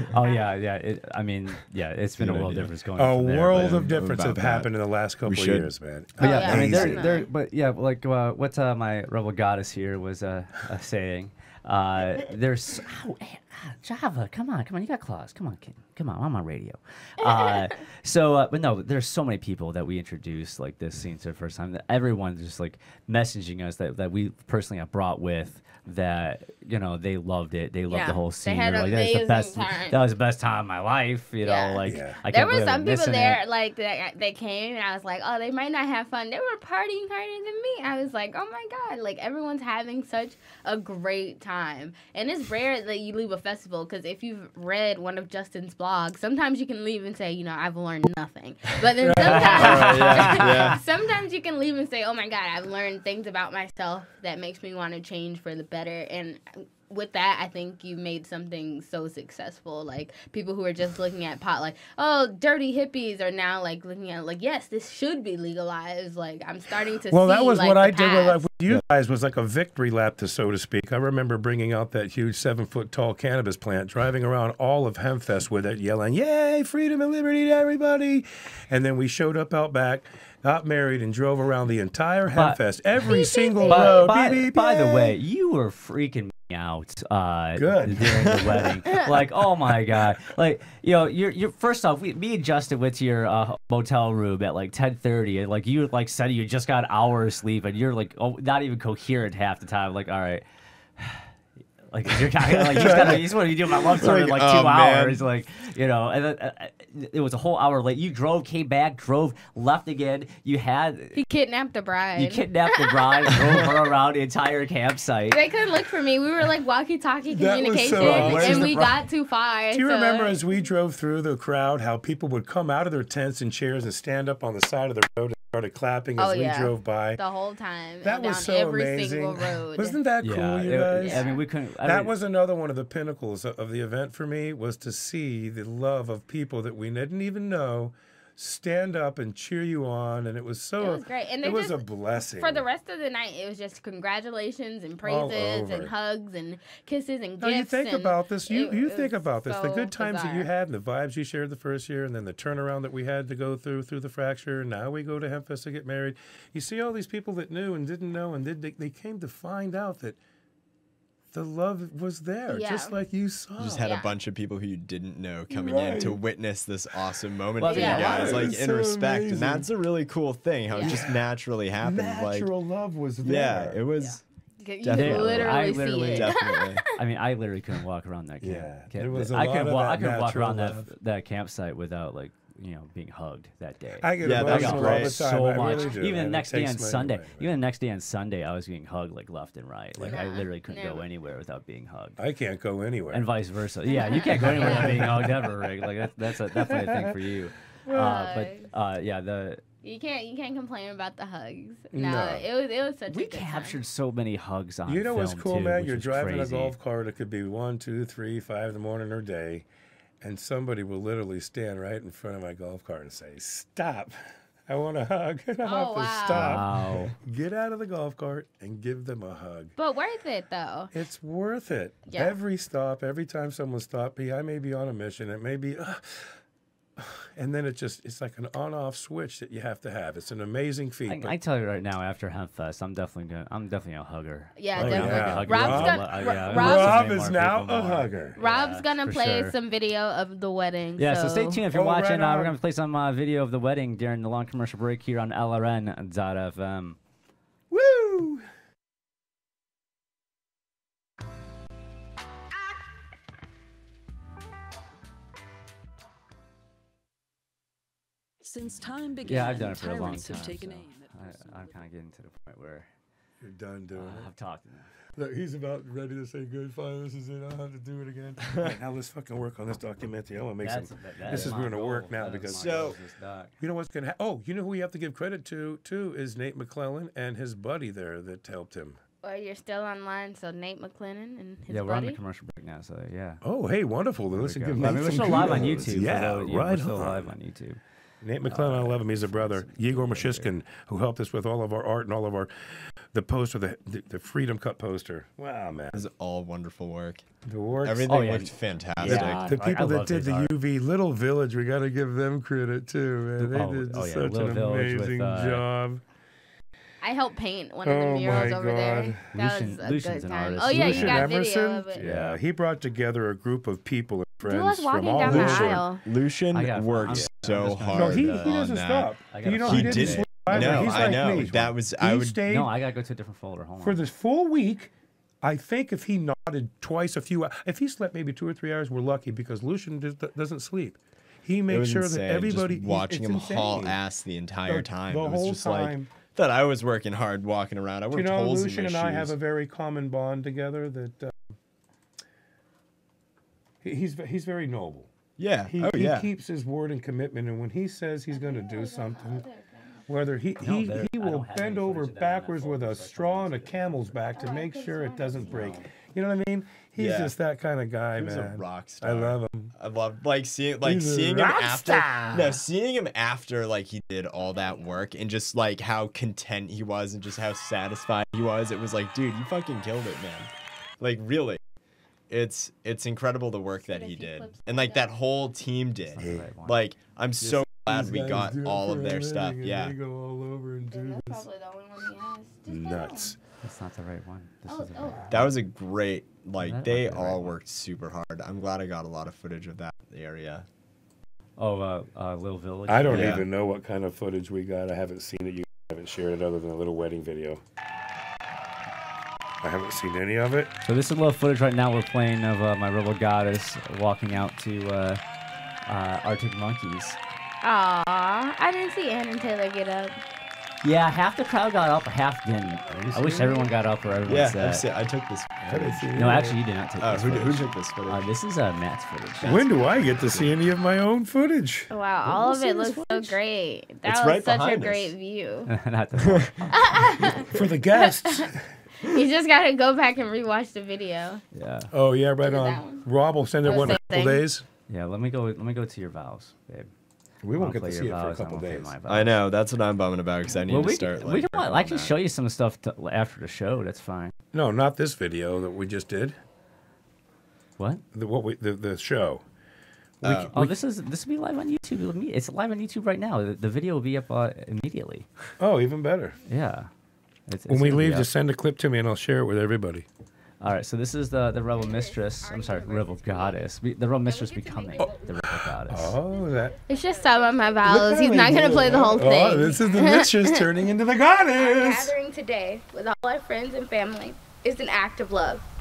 It's been a world of difference going. A from there, world but- of difference have happened in the last couple of years, man. But yeah, I mean, Amazing. what my rebel goddess here was saying. There's Java. Come on, you got claws. Come on, kid. Come on, I'm on radio. But no, there's so many people that we introduced like this scene to the first time. That everyone's just like messaging us that we personally have brought with. That they loved it. They loved the whole scene. They had like, amazing that time. was the best time of my life. I There can't were believe some I'm people missing there it. like they came and I was like, oh, they might not have fun. They were partying harder than me. I was like, oh my god, like everyone's having such a great time. And it's rare that you leave a festival, because if you've read one of Justin's blogs, sometimes you can leave and say, I've learned nothing. But then sometimes, sometimes you can leave and say, oh my god, I've learned things about myself that makes me want to change for the better. And with that, I think you made something so successful. Like, people who are just looking at pot, like, oh, dirty hippies, are now like looking at like, yes, this should be legalized. Like, I'm starting to see. Well, that was like, what the I did path. with you guys, was like a victory lap, so to speak. I remember bringing out that huge 7-foot-tall cannabis plant, driving around all of Hempfest with it, yelling, "Yay, freedom and liberty to everybody!" And then we showed up out back, got married, and drove around the entire Hempfest, every single road. By the yay. way, you were freaking me out Good. during the wedding. Like, oh my god. Like, you're first off, me and Justin went to your motel room at like 10:30, and like you said you just got an hour of sleep, and you're like not even coherent half the time. Like, all right. Like, you're kind of like, you just want to be doing my love story in like 2 hours, like, and then, it was a whole hour late. You came back, left again. He kidnapped the bride. You kidnapped the bride, drove her around the entire campsite. They couldn't look for me. We were like walkie-talkie That was communication, so awesome. and we got too far. Do you remember as we drove through the crowd, how people would come out of their tents and chairs and stand up on the side of the road and started clapping as we drove by? The whole time. That down was so every amazing. single road. Wasn't that cool, you guys? I mean, we couldn't. That was another one of the pinnacles of the event for me, was to see the love of people that we didn't even know stand up and cheer you on, and it was great. And it was a blessing. For the rest of the night, it was just congratulations and praises and hugs and kisses and gifts. No, you think about this. You think about this. The so good times that you bizarre. had and the vibes you shared the first year, and then the turnaround that we had to go through the fracture. And now we go to Hempfest to get married. You see all these people that knew and didn't know, and they came to find out that the love was there, just like you saw. You just had a bunch of people who you didn't know coming in to witness this awesome moment Well, for yeah. you guys, like It's in so respect, amazing. and that's a really cool thing. How it just naturally happened. Natural love was there. Yeah, it was. You Definitely. literally see it. Definitely. I mean, I literally couldn't walk around that camp. Yeah, there was a I lot couldn't of walk. that I couldn't walk natural around love. that campsite without like being hugged that day. I get Yeah, that's emotional all great. the time. So I much. really do, Even the and it next day takes on me Sunday. away. Even the next day on Sunday, I was getting hugged like left and right. Like I Yeah. literally couldn't go Never. anywhere without being hugged. I can't go anywhere. And vice versa. Yeah, you can't go anywhere without being hugged ever, Rick. Like that's definitely a thing for you. You can't complain about the hugs. No. No, it was such We a good captured time. so many hugs on You know what's film, cool, too, man? which You're was driving crazy. a golf cart. It could be 1, 2, 3, 5 in the morning or day, and somebody will literally stand right in front of my golf cart and say, "Stop! I want a hug." And I have Oh, to wow. stop, Wow. get out of the golf cart, and give them a hug. But worth it though. It's worth it. Yeah. Every stop, every time someone stops me, I may be on a mission. It may be, and then it's like an on-off switch that you have to have. It's an amazing feat. but I tell you right now, after Hempfest, I'm definitely gonna hug her. Yeah, Oh, definitely. yeah. Hug Rob's her. gonna- Yeah, Rob- Rob many is more now people a more. hugger. Rob's gonna for play sure. some video of the wedding. Yeah, so stay tuned if you're Oh, right watching. We're on. gonna play some video of the wedding during the long commercial break here on LRN.FM. Woo! Since time began, Yeah, I've done it for a long tyrants time. have taken so aim at I'm kind of getting to the point where You're done doing it. I've talked. Look, he's about ready to say good. Fine, this is it. I'll have to do it again. Right, now let's fucking work on this documentary. I want to make some. This is going to work now because So- you know what's going to. Oh, you know who we have to give credit to too is Nate McClellan and his buddy there that helped him. Well, you're still online, so Nate McClellan and his Yeah, we're on buddy. the commercial break now, so yeah. Oh, hey, wonderful. Then let's There give we Nate go. I mean, we're some still live on kudos. YouTube. Yeah, for those- right. We're still on. live on YouTube. Nate McClellan, I love him. He's a brother. Igor Mashishkin, who helped us with all of our art and all of the poster, the Freedom Cup poster. Wow, man. It was all wonderful work. The work. Everything looked fantastic. Yeah. The people I that love did his the art. UV Little Village, we got to give them credit too, man. They did such Little an Village with, amazing job. I helped paint one of the Oh, murals my over there. God. That Lucian- was a Lucian's good an time. artist. Oh yeah, Lucian you got Emerson? video of it. Yeah, he brought together a group of people and Dude friends was from walking all down the over. aisle. Lucian I'm worked just so gonna- hard. No, he on doesn't that. stop. I gotta You know, find he it. didn't didn't. sleep either. No, He's I like know. me. That was He I would. stayed No, I gotta go to a different folder. Hold on. for this full week. I think if he nodded twice if he slept maybe 2 or 3 hours, we're lucky because Lucian doesn't sleep. He It makes was sure insane. that everybody just watching it's him insane. haul ass the entire time. The It was whole just time. like thought I was working hard walking around. I Do worked you know, holes Lucian in my and I shoes. have a very common bond together. That he's very noble. Yeah. He, Oh he yeah. keeps his word and commitment, and when he says he's going to do something, whether he No, he, there- he I will don't have bend any over footage of that in that backwards with folder, a so I can't straw and see a it. camel's back to make sure it doesn't break. You know what I mean? He's Yeah. just that kind of guy, He was man. a rock star. I love him. I love seeing He's a seeing him rock after star. no seeing him after like he did all that work and just like how content he was and just how satisfied he was. It was like, dude, you fucking killed it, man. Like really, it's incredible the work that he did and like that whole team did. Like I'm so glad we got all of their stuff. Yeah. They go all over and do That's this. probably the only one he has. Just Nuts. That's not the right one. This Oh, is the oh. right one. That was a great like That they might be the right all one. worked super hard. I'm glad I got a lot of footage of that area. Oh, Little Village. I don't Yeah. even know what kind of footage we got. I haven't seen it. You haven't shared it other than a little wedding video. I haven't seen any of it. So this is a little footage right now we're playing of my rebel goddess walking out to Arctic Monkeys. Aw, I didn't see Ann and Taylor get up. Yeah, half the crowd got up, half didn't. I wish everyone got up or everyone Yeah, sat. I took this footage. No, actually, you did not take this who footage. took this footage? This is Matt's footage. When do I get to see any of my own footage? Wow, all of it looks so great. That It's was right such a behind us. great view. Not the one. For the guests. You just gotta go back and rewatch the video. Yeah. Oh, yeah, right Look at that on. one. Rob will send it Oh, one in a same couple thing. days. Yeah, let me go to your vows, babe. We won't I'll get play to your see it for a vows, I couple won't play days. my vows. I know that's what I'm bumming about because I need Well, to we start. can, like, we can working on I can that. show you some stuff after the show. That's fine. No, not this video that we just did. What? The show. This will be live on YouTube. It's live on YouTube right now. The video will be up immediately. Oh, even better. Yeah. When we gonna be leave, up. just send a clip to me and I'll share it with everybody. All right, so this is the Rebel Mistress. I'm sorry, Rebel Goddess. The Rebel Mistress becoming the Rebel Goddess. Oh, that. It's just some of my vows. He's not gonna play the whole thing. Oh, this is the mistress turning into the Our goddess. gathering today with all our friends and family is an act of love.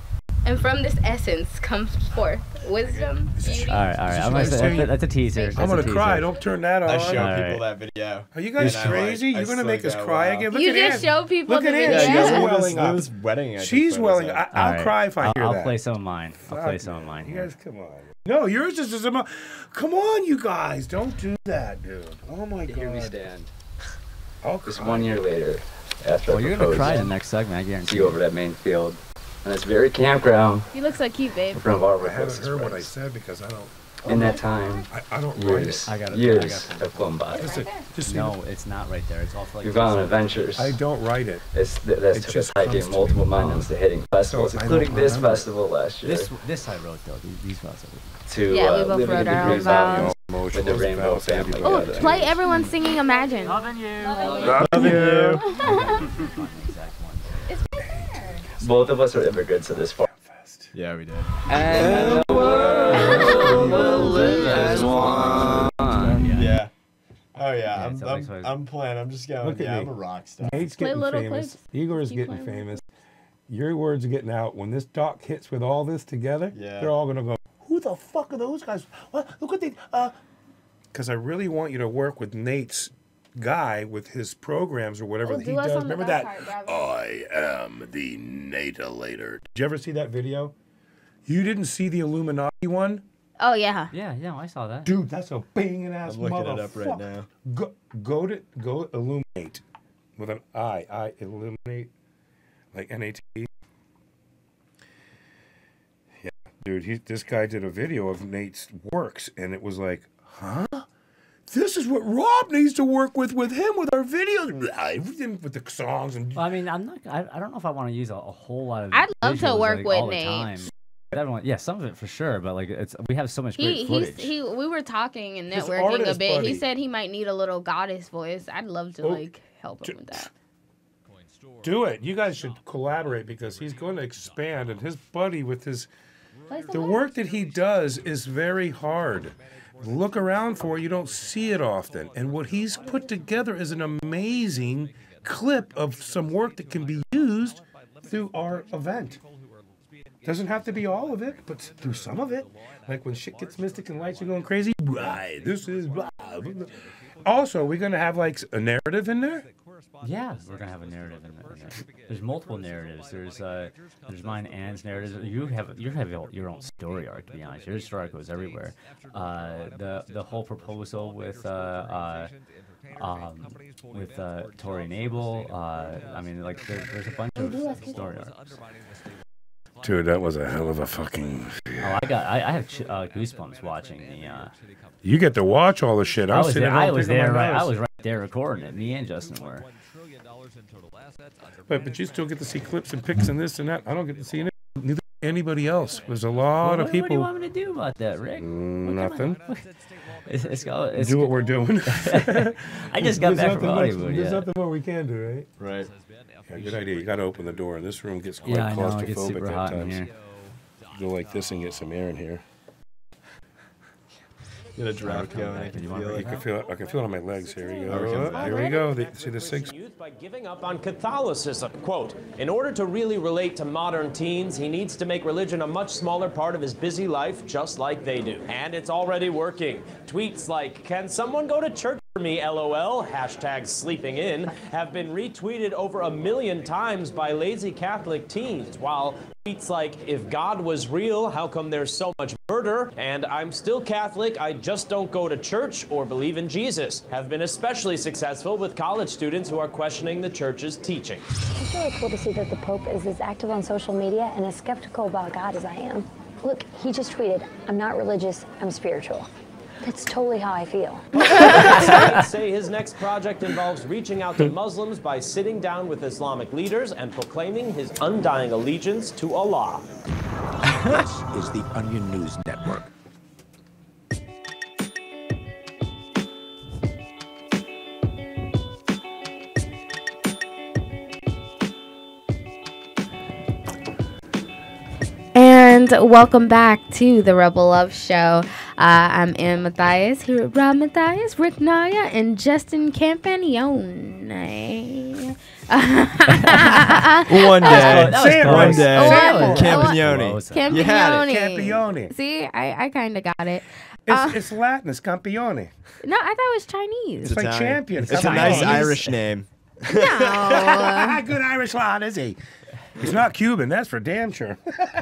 And from this essence comes forth wisdom, beauty. All right. That's a teaser. I'm gonna cry. Don't turn that on. I show people that video. Are you guys crazy? You're gonna make us cry again? Look You at just show people Look the at video. She's Yeah, welling up. Lou's wedding. She's welling. I'll cry if I hear that. I'll play some of mine. I'll play some of mine You here. guys, come on. No, yours is just a. Come on, you guys. Don't do that, dude. Oh my god. Here we stand. Just 1 year later, after Well, I you're gonna proposed, cry the next segment, I guarantee. see over that main field. On this very campground You look so cute, babe. in front of our I haven't closest heard what I friends. said because I don't. In that time, I don't write years, it. years have flown by. Just No, it's not right there. It's also like. We've gone on adventures. I don't write it. That's It took us just hiking comes to multiple me. mountains to hitting festivals, So I including don't this remember. festival last year. This I wrote though. These vows. To Yeah, we both living wrote in the our own Green Valley vows. with the Rainbow family. Oh, gathering. play everyone singing Imagine. Loving you. Love you. Both of us are immigrants to this farm. Yeah, we did. And the world will live as one. Yeah. Oh yeah, Yeah, it's always like- I'm playing. I'm just going. Look at Yeah, me. I'm a rock star. Nate's Play getting little famous. clips. Igor is Keep getting playing. famous. Your words are getting out. When this doc hits with all this together, Yeah. they're all gonna go, "Who the fuck are those guys? What? Look what they." Because I really want you to work with Nate's guy with his programs or whatever Oh, that do he us does. on the Remember back that? part, Bravo. I am the Natalator. Did you ever see that video? You didn't see the Illuminati one? Oh, yeah. Yeah, I saw that. Dude, that's a banging ass I'm looking motherfucker. it up right now. Go illuminate with an I. I illuminate like NAT. Yeah, dude, this guy did a video of Nate's works, and it was like, huh? This is what Rob needs to work with him with our videos, with the songs and. Well, I mean, I'm not. I don't know if I want to use a whole lot of. I'd love to visuals, work like, with all the Nate. time. Everyone, yeah, some of it for sure, but like we have so much great footage. We were talking and His networking a artist bit. buddy. He said he might need a little goddess voice. I'd love to Oh, like help him with that. Do it. You guys should collaborate because he's going to expand, and his buddy with his. The work that he does is very hard. Look around for it, you don't see it often. And what he's put together is an amazing clip of some work that can be used through our event. Doesn't have to be all of it, but through some of it. Like when shit gets mystic and lights are going crazy. Right, this is blah, blah, blah. Also, we're going to have like a narrative in there? Yeah, we're gonna have a narrative in there. There's multiple narratives. There's mine, Anne's narrative. You have your own story arc. To be honest, your story arc goes everywhere. The whole proposal with Tori and Abel. I mean, like there's a bunch of story arcs. Dude, that was a hell of a fucking. Oh, I have goosebumps watching the. You get to watch all the shit. I was sitting there. at home I was picking there. my Right, I nose. was right there recording it. Me and Justin were. But you still get to see clips and pics and this and that. I don't get to see any, neither anybody else. There's a lot of people. What do you want me to do about that, Rick? Nothing. It's Do what we're doing. I just got back from There's Hollywood. There's Yeah. nothing more we can do, right? Right. Yeah, good idea. You got to open the door. This room gets quite Yeah, I know. It gets claustrophobic super at hot in times. here. Go like this and get some air in here. Get a draft going. I can feel it. I can feel it on my legs. Here we go. Okay. Here we go. See the six. Youth by giving up on Catholicism. Quote, in order to really relate to modern teens, he needs to make religion a much smaller part of his busy life, just like they do. And it's already working. Tweets like, can someone go to church for me, LOL, hashtag sleeping in, have been retweeted over 1 million times by lazy Catholic teens, while tweets like, if God was real, how come there's so much murder? And I'm still Catholic, I just don't go to church or believe in Jesus, have been especially successful with college students who are questioning the church's teaching. It's really cool to see that the Pope is as active on social media and as skeptical about God as I am. Look, he just tweeted, I'm not religious, I'm spiritual. That's totally how I feel. Experts say his next project involves reaching out to Muslims by sitting down with Islamic leaders and proclaiming his undying allegiance to Allah. This is the Onion News Network. And and welcome back to the Rebel Love Show. I'm Ann Mathias here with Rob Mathias, Rick Naya, and Justin Campagnone. One day. Say it One right. day. Campagnone. You had it. Campione. See, I kind of got it. It's Latin. It's Campione. No, I thought it was Chinese. It's like Italian. champion. It's a nice Irish name. No. Good Irish lad, is he? He's not Cuban, that's for damn sure.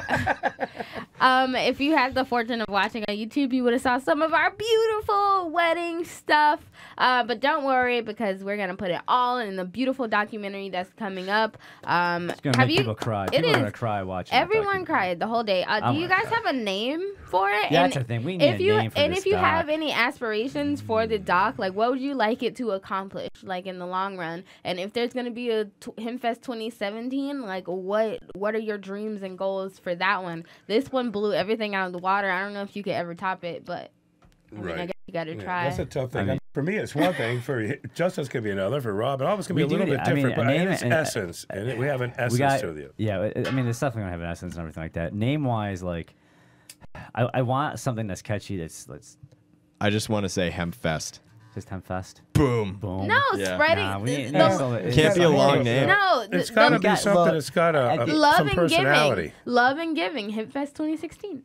If you had the fortune of watching on YouTube, you would have saw some of our beautiful wedding stuff. But don't worry, because we're gonna put it all in the beautiful documentary that's coming up. It's gonna make people cry. People are gonna cry watching. Everyone cried the whole day. Do you guys have a name for it? Yeah, that's the thing. We need a name for And this if you doc. have any aspirations for the doc, like what would you like it to accomplish, like in the long run? And if there's gonna be a Hempfest 2017, like what are your dreams and goals for that one? This one blew everything out of the water. I don't know if you could ever top it, but I mean, I guess you got to try. That's a tough thing. For me, it's one thing. For Justin's could be another. For Rob, and all of us can be a little bit different. But it's essence, and we have an essence to you. Yeah, I mean, it's definitely gonna have an essence and everything like that. Name wise, like, I want something that's catchy. That's I just want to say Hempfest. Just Hempfest. Boom. Boom. No, spreading. Can't be a long name. No, it's got to be something that's got some personality. Love and Giving, Hempfest 2016.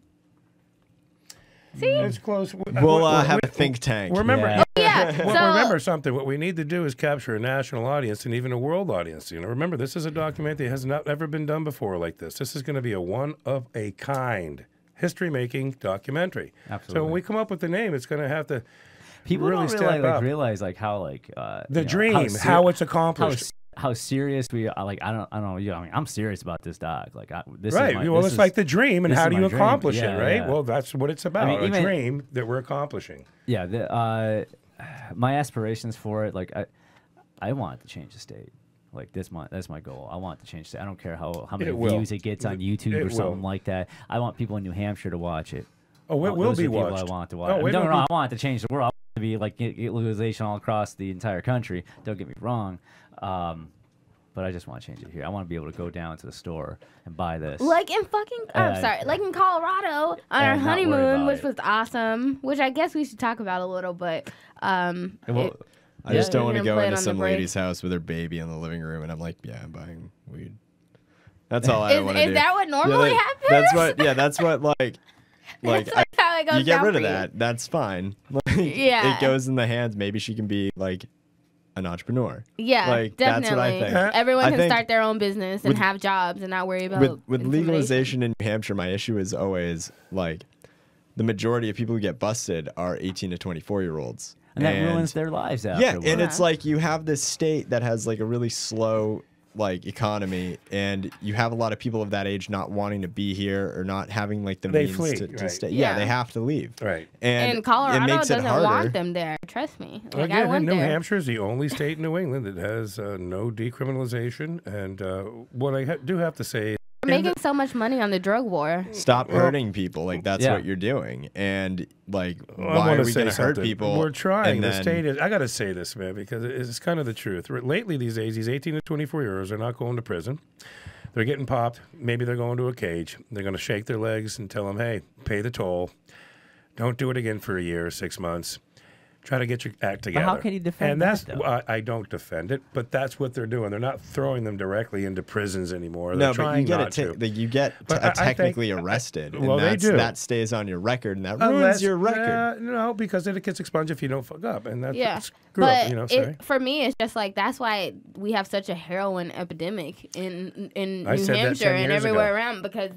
See? It's close. We'll have a think tank. Remember, So, remember something. What we need to do is capture a national audience and even a world audience. You know, remember, this is a documentary that has not ever been done before like this. This is going to be a one-of-a-kind history-making documentary. Absolutely. So when we come up with the name, it's going to have to people really don't step up. realize like how like the dream, how it's accomplished. How serious we are. Like I don't know. You know, I mean, I'm serious about this doc. Like this right. is my, well, this it's is, like the dream, and how do you accomplish it, right? Yeah. Well, that's what it's about. I mean, a dream that we're accomplishing. Yeah. My aspirations for it, like I want to change the state. Like that's my goal. I want to change the state. I don't care how many views it gets on YouTube or something like that. I want people in New Hampshire to watch it. Oh, it will be watched. I want to watch. I mean, don't get me wrong. I want it to change the world. I want it to be like get legalization all across the entire country. Don't get me wrong. But I just want to change it here. I want to be able to go down to the store and buy this. Like in like in Colorado on our honeymoon, which was awesome. Which I guess we should talk about a little, but I just don't want to go into some lady's house with her baby in the living room, and I'm like, yeah, I'm buying weed. That's all I want to do. Is that what normally happens? That's what like how it goes you get down rid for of you. that. That's fine. Like, Yeah. it goes in the hands. Maybe she can be like an entrepreneur. Yeah, like, definitely. That's what I think. Everyone I can think start their own business and have jobs and not worry about with legalization in New Hampshire. My issue is always like the majority of people who get busted are 18 to 24-year-olds. And that ruins their lives after. Yeah, and it's like you have this state that has like a really slow like economy, and you have a lot of people of that age not wanting to be here or not having like the means to stay. Yeah, they have to leave. Right. And Colorado doesn't want them there. Trust me. Like, Again, I went New there. Hampshire is the only state in New England that has no decriminalization. And what I do have to say, We're making so much money on the drug war. Stop hurting people. Like that's what you're doing. And like, why are we going to hurt people? We're trying. The then, state is. I got to say this, man, because it's kind of the truth. Lately, these days, these 18 to 24-year-olds are not going to prison. They're getting popped. Maybe they're going to a cage. They're going to shake their legs and tell them, "Hey, pay the toll. Don't do it again for a year, 6 months. Try to get your act together." But how can you defend and that, that's I don't defend it, but that's what they're doing. They're not throwing them directly into prisons anymore. They're trying not to. You get technically arrested. And well, they do. That stays on your record, and that ruins your record. No, because then it gets expunged if you don't fuck up, and that's but sorry. For me, it's just like that's why we have such a heroin epidemic in New said that Hampshire 10 and years everywhere ago. around because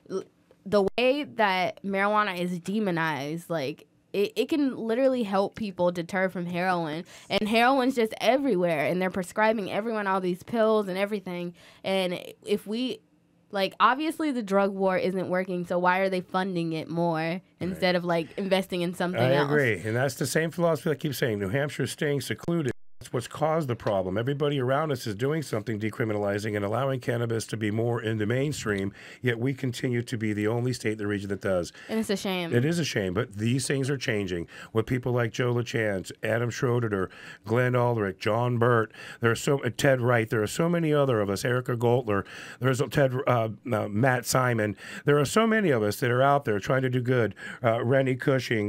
the way that marijuana is demonized, like. It can literally help people deter from heroin. And heroin's just everywhere. And they're prescribing everyone all these pills and everything. And if we, like, obviously the drug war isn't working, so why are they funding it more instead of, like, investing in something else? I agree. And that's the same philosophy I keep saying. New Hampshire is staying secluded. That's what's caused the problem. Everybody around us is doing something decriminalizing and allowing cannabis to be more in the mainstream, yet we continue to be the only state in the region that does. And it's a shame. It is a shame, but these things are changing. With people like Joe LaChance, Adam Schroeder, Glenn Aldrich, John Burt, Ted Wright, there are so many other of us, Erica Goltler, there's Matt Simon. There are so many of us that are out there trying to do good. Rennie Cushing,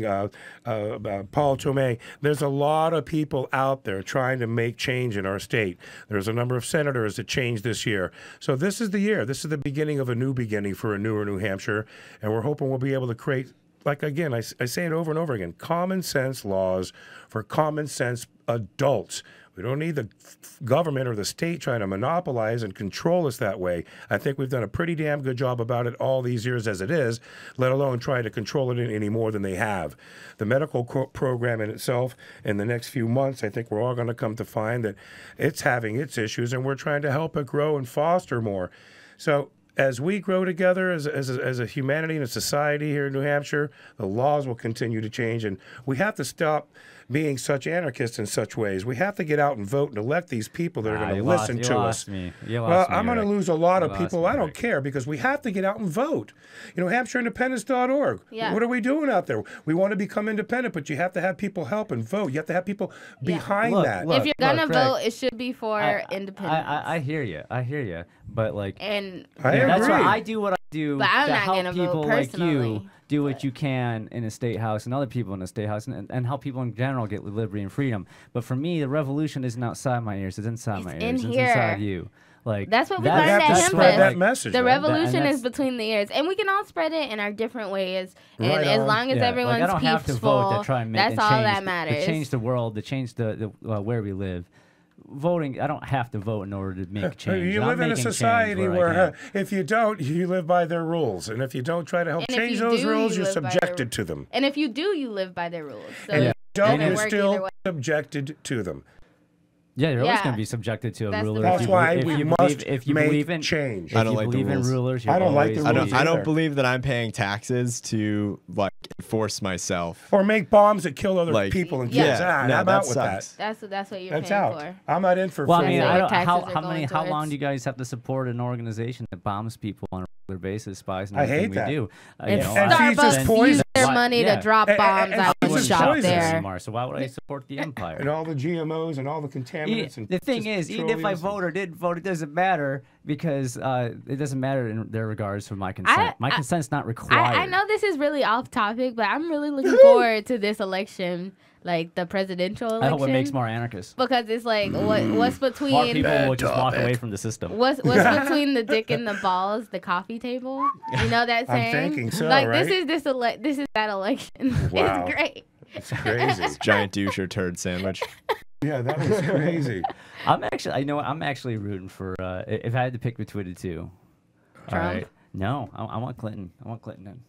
Paul Tomei. There's a lot of people out there trying to make change in our state. There's a number of senators that changed this year. So this is the year. This is the beginning of a new beginning for a newer New Hampshire, and we're hoping we'll be able to create, like again, I say it over and over again, common sense laws for common sense adults. We don't need the government or the state trying to monopolize and control us that way. I think we've done a pretty damn good job about it all these years as it is, let alone trying to control it any more than they have. The medical program in itself, in the next few months, I think we're all going to come to find that it's having its issues, and we're trying to help it grow and foster more. So as we grow together as a humanity and a society here in New Hampshire, the laws will continue to change, and we have to stop being such anarchists in such ways. We have to get out and vote and elect these people that are going to listen to us. Well, I'm going to lose a lot of people. I don't care, because we have to get out and vote. You know, HampshireIndependence.org. Yeah. What are we doing out there? We want to become independent, but you have to have people help and vote. You have to have people behind that. If you're going to vote, it should be for independence. I hear you. I hear you. But like, and that's why I do what I do But I'm to not help gonna people vote like you personally, do what you can in a state house and other people in a state house, and help people in general get liberty and freedom. But for me, the revolution isn't outside my ears; it's inside my ears. in It's here. inside you. Like That's what we learned at Hempfest. The revolution is between the ears, and we can all spread it in our different ways. And as long as everyone's I don't have to vote to try and make that's and all change, that matters. To change the world, to change the where we live. Voting, I don't have to vote in order to make change. You live in a society where if you don't, you live by their rules. And if you don't try to help And if change you those do, rules, you you're live by subjected to them. And if you do, you live by their rules. So And if you don't, doesn't you're work either still way. subjected to them. Yeah, you're always Yeah. going to be subjected to a That's the ruler. That's if you, why if we you must believe, if you make believe in change. If I don't you like the believe in rules. rulers, you're I don't like the always rules I don't either. believe that I'm paying taxes to like enforce myself. Or make bombs that kill other Like, people and yeah, kids. no, I'm that out with sucks. that. That's what you're That's paying out. for. I'm not in for Well, I free. mean, I don't, taxes how are many, going how long towards. do you guys have to support an organization that bombs people on a regular basis, spies and I everything hate that. we do? If you know, feeds us Starbucks poison. use their Why- money yeah. to drop bombs, I feeds would us shop poison there. anymore, so why would I support the empire? And all the GMOs and all the contaminants. And The thing is, even if I petroleum. vote or didn't vote, it doesn't matter because it doesn't matter in their regards for my consent. My consent's not required. I know this is really off topic, but I'm really looking forward to this election, like the presidential election. I hope it makes more anarchists. Because it's like, what's between... More people will just walk away from the system. What's between the dick and the balls? The coffee table. You know that I'm saying? thinking so, Like right? this is that election. Wow. It's great. It's crazy. Giant douche or turd sandwich. Yeah, that was crazy. I'm actually rooting for if I had to pick between the two. Trump? All right. No, I want Clinton. I want Clinton in.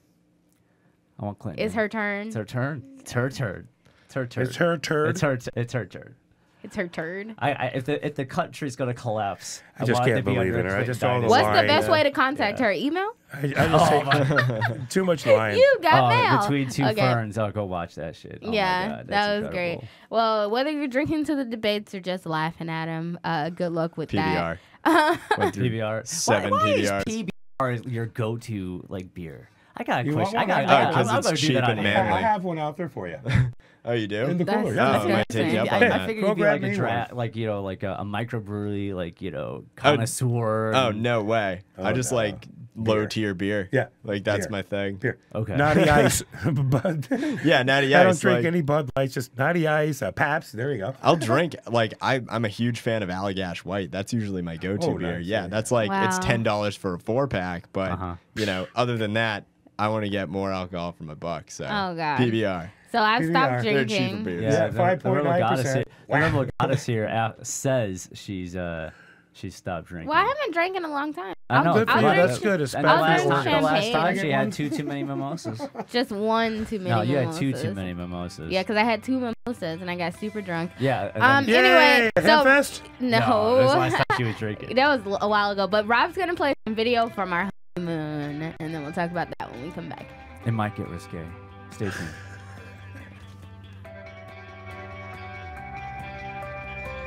I want Clinton. It's her turn. It's her turn. It's her turn. It's her turn. It's her turd. It's her turn. It's her turn. If the country's gonna collapse, I just want it can't to be believe under in her. I Clinton just all the dynasty. What's the lying, best way to contact her? Email? I just say too much lying. You got mail. Between two Okay. ferns, I'll go watch that shit. Oh my Yeah, God, that that's was great. incredible. Well, whether you're drinking to the debates or just laughing at them, good luck with PBR. that. Went through PBR. 7 why PBRs. is PBR your go-to like beer? I got a You question. want one? I'm 'cause gonna it's do cheap that and on manly. air. I have one out there for you. Oh, you do? In the That's- cooler. that's Oh, I might take you up on I that. figured Go you'd be grab like a me draft, one. like a microbrewery, like connoisseur. Oh, no way. I just no. like low tier beer. Yeah. Like that's Beer. my thing. Beer. Okay. Natty Ice. Bud. Yeah, Natty I don't Ice. drink like, any Bud Lights, just Natty Ice, Paps. There you go. I'll drink like I'm a huge fan of Allagash White. That's usually my go-to Oh, beer. nice. Yeah, that's like it's Wow. $10 for a 4-pack, but Uh-huh. you know, other than that, I want to get more alcohol for my buck. So Oh, God. PBR. So I've stopped They're cheaper drinking. beers. Yeah, the rebel 5.9%. goddess here, the Wow. rebel goddess here says she's stopped drinking. Well, I haven't drank in a long time. I know. Good for I'll you. drink- That's good. And the I'll last drink time, the last champagne. time she Get had one? too many mimosas. Just one too many No, you had mimosas. too many mimosas. Yeah, because I had 2 mimosas and I got super drunk. Yeah. and then- Anyway, Yay, so Hempfest? no, that was the last time she was drinking. that was a while ago. But Rob's gonna play some video from our honeymoon, and then we'll talk about that when we come back. It might get risque. Stay tuned.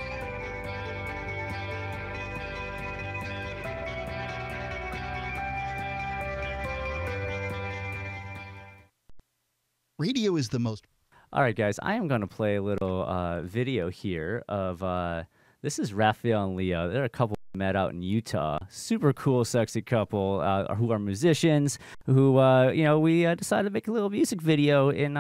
Radio is the most. All right, guys, I am going to play a little video here of this is Raphael and Leo. They're a couple met out in Utah. Super cool, sexy couple who are musicians who, we decided to make a little music video in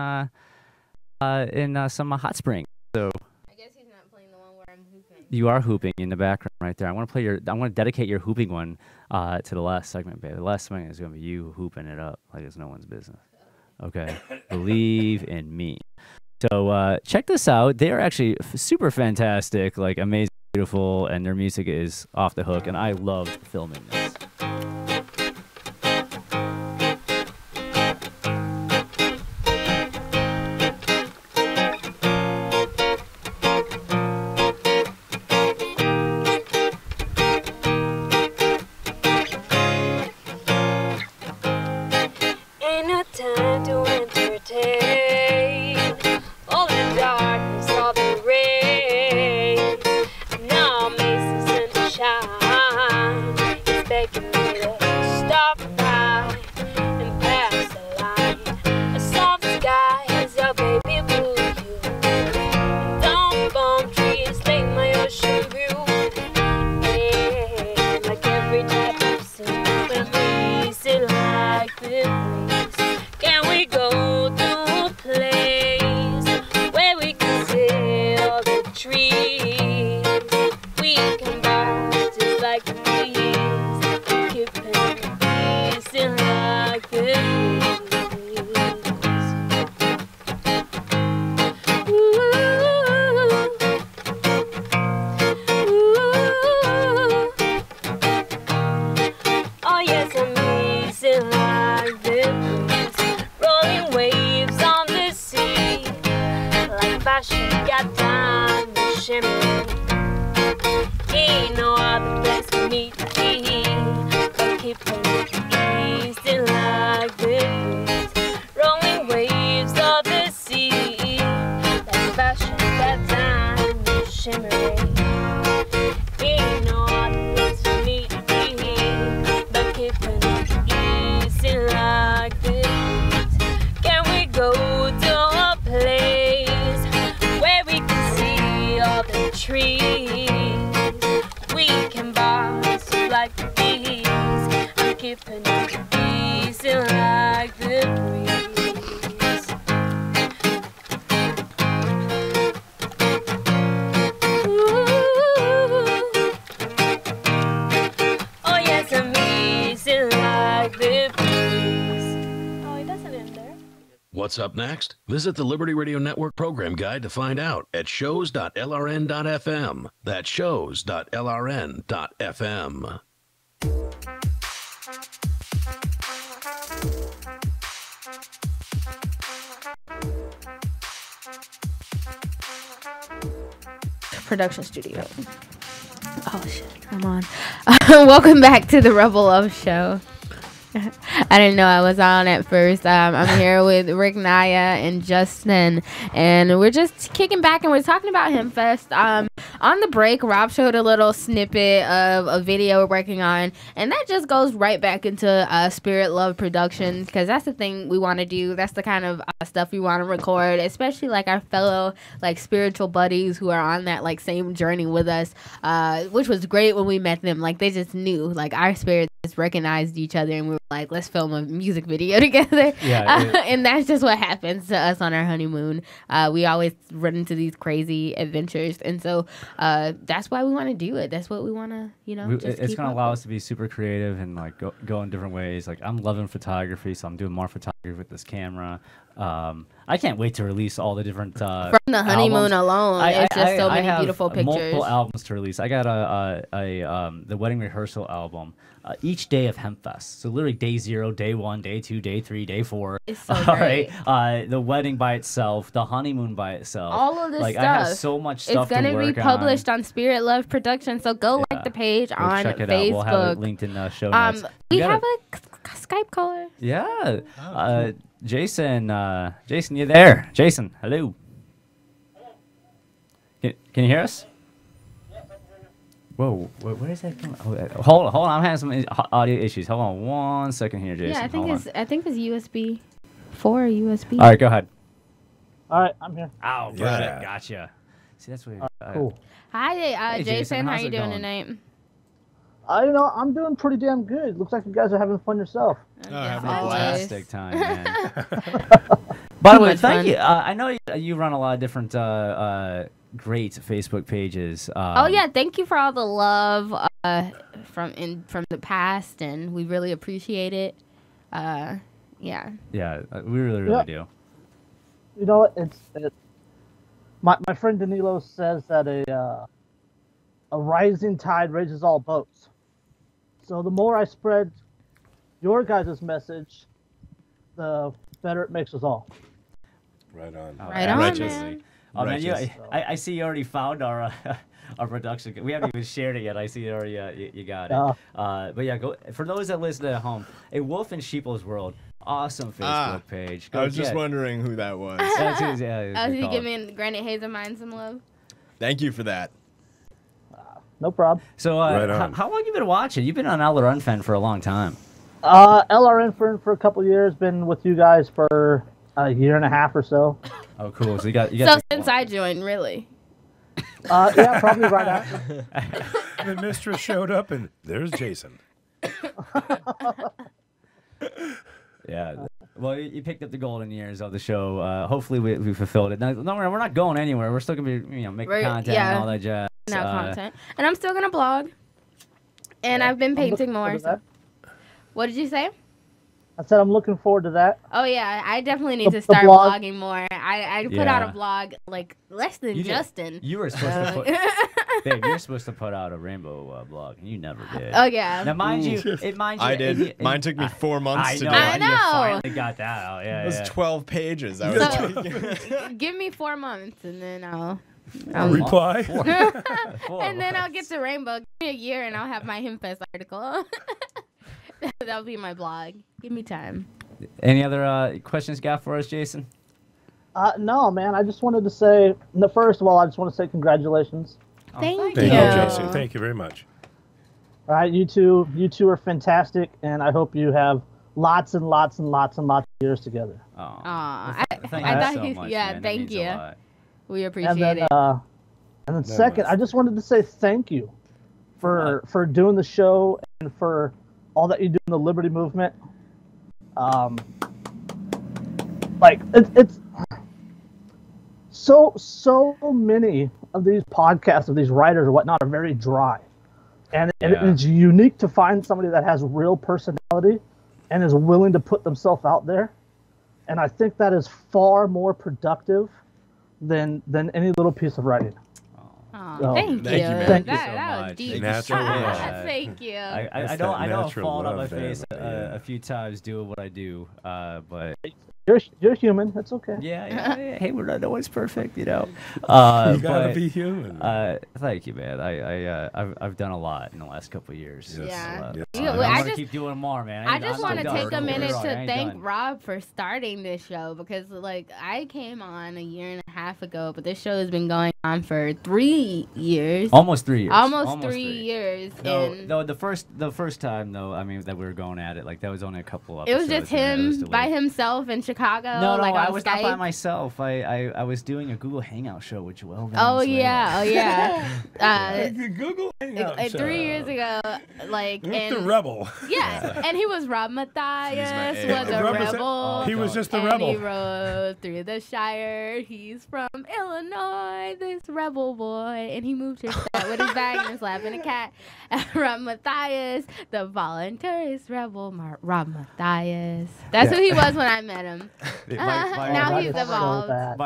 some hot springs. So I guess he's not playing the one where I'm hooping. you are hooping in the background right there. I want to dedicate your hooping one to the last segment, baby. The last segment is going to be you hooping it up like it's no one's business. Okay, believe in me. So check this out. They are actually super fantastic, like amazing, beautiful, and their music is off the hook, and I love filming this. Ain't no time to entertain all the darkness of the rain. Now Mason sunshine is begging me to stop by and pass the line. A soft sky is your baby blue hue. Down palm trees make my ocean view. And like every type of scene, when we sit like this. Can we go to a place where we can see all the trees? We can buy just like the bees, keeping peace in like the breeze. Oh yes, amazing like the breeze, rolling waves on the sea, like fashion got time to shimmer. Ain't no other place for me to be, but keeping easy like the breeze, rolling waves of the sea, like fashion got time to shimmer. Ain't no other place for me to be, but keeping easy like the breeze. Can we go to a place where we can see all the trees? We can bounce like the bees. I'm keeping it easy like the breeze. Oh yes, I'm easy like the breeze. Oh, it doesn't end there. What's up next? Visit the Liberty Radio Network program guide to find out at shows.lrn.fm. That's shows.lrn.fm. Production studio. Oh shit, I'm on. Welcome back to the Rebel Love Show. I didn't know I was on at first. I'm here with Rick, Naya, and Justin, and we're just kicking back and we're talking about Hempfest. On the break, Rob showed a little snippet of a video we're working on, and that just goes right back into Spirit Love Productions, because that's the thing we want to do. That's the kind of stuff we want to record, especially like our fellow like spiritual buddies who are on that like same journey with us, which was great when we met them. Like they just knew, like our spirits just recognized each other, and we were like, let's film a music video together. Yeah, and that's just what happens to us on our honeymoon. We always run into these crazy adventures, and so that's why we want to do it. That's what we want to, it's going to allow us to be super creative and like go in different ways. Like I'm loving photography, so I'm doing more photography with this camera. I can't wait to release all the different from the honeymoon alone. It's just so many beautiful pictures. Multiple albums to release. I got the wedding rehearsal album. Each day of Hempfest. So literally day 0, day 1, day 2, day 3, day 4. It's so great. Right. The wedding by itself, the honeymoon by itself. All of this like, stuff. I have so much stuff to work on. It's going to be published on Spirit Love Productions. So go like the page on check it Facebook. Out. We'll have it linked in the show notes. We have a Skype caller. Yeah. Jason, you there? Jason, hello. Can you hear us? Whoa, where is that coming? Oh, hold on, I'm having some audio issues. Hold on 1 second here, Jason. Yeah, I think it's USB. 4 USB. All right, go ahead. All right, I'm here. Oh, Yeah. gotcha. See, that's what. Cool. Hi, Hey, Jason. How how's you it doing going? tonight? I'm doing pretty damn good. Looks like you guys are having fun yourself. Having a always. Fantastic time, man. By the way, much thank fun. you. I know you run a lot of different great Facebook pages. Oh yeah, thank you for all the love from the past, and we really appreciate it. Yeah. Yeah, we really do. You know what? My friend Danilo says that a rising tide raises all boats. So the more I spread your guys' message, the better it makes us all. Right on. Right on, man. Oh man, Righteous. I see you already found our our production. We haven't even shared it yet. I see you already. You got it. But yeah, go for those that listen at home. A Wolf in Sheeple's World, awesome Facebook page. I was just wondering who that was. You give me and Granite Haze of mine some love. Thank you for that. No problem. So how long you been watching? You've been on LRN for a long time. LRN for a couple years. Been with you guys for a year and a half or so. Oh, cool. So you got. So since I joined, really. Yeah, probably right after. The mistress showed up, and there's Jason. Yeah. Well, you picked up the golden years of the show. Hopefully, we fulfilled it. Now, no, we're not going anywhere. We're still gonna be, making content and all that jazz. Now content, and I'm still gonna blog. And I've been painting more. So. What did you say? I said I'm looking forward to that. Oh yeah, I definitely need to start blog. blogging more. I put out a blog like less than Justin. You were supposed to put. Babe, you're supposed to put out a rainbow blog, and you never did. Oh yeah. Now, mind you, I did. Mine took me 4 months to do. I know. You finally got that out. Yeah, it was 12 pages. I was give me 4 months, and then I'll reply. And then I'll get to rainbow. Give me a year, and I'll have my Hempfest article. That'll be my blog. Give me time. Any other questions you got for us, Jason? No, man. I just wanted to say, first of all, I just want to say congratulations. Thank you, Jason. Thank you very much. All right, you two are fantastic, and I hope you have lots and lots and lots and lots of years together. Oh, I thought so much, man. Thank you. We appreciate it. And then second, I just wanted to say thank you for doing the show and for all that you do in the Liberty movement. It's so many of these podcasts of these writers or whatnot are very dry, and it's unique to find somebody that has real personality and is willing to put themselves out there, and I think that is far more productive than any little piece of writing. So, thank you. Thank you so that much. was deep. Thank you. I know I've fallen on my face a few times doing what I do, but you're human. That's okay. Yeah. Hey, we're not always perfect, you gotta be human. Thank you, man. I've done a lot in the last couple of years. Yeah. I'm gonna keep doing more, man. I just want to take a minute to thank done. Rob for starting this show because, I came on a year and a half ago, but this show has been going on for 3 years. Almost 3 years. Almost 3 years. No, the first time though, that we were going at it, that was only a couple episodes. It was just him by himself in Chicago. No, on I was Skype. not by myself. I was doing a Google Hangout show with Joel. Oh yeah. Google Hangout show. 3 years ago, the rebel. Yeah, and he was Rob Matthias, was a rebel. He was just the and rebel. He rode through the Shire. He's from Illinois, this rebel boy, and he moved here with his bag and his lap and a cat. Rob Matthias, the voluntarist rebel, Rob Matthias. That's who he was when I met him. Now he's evolved.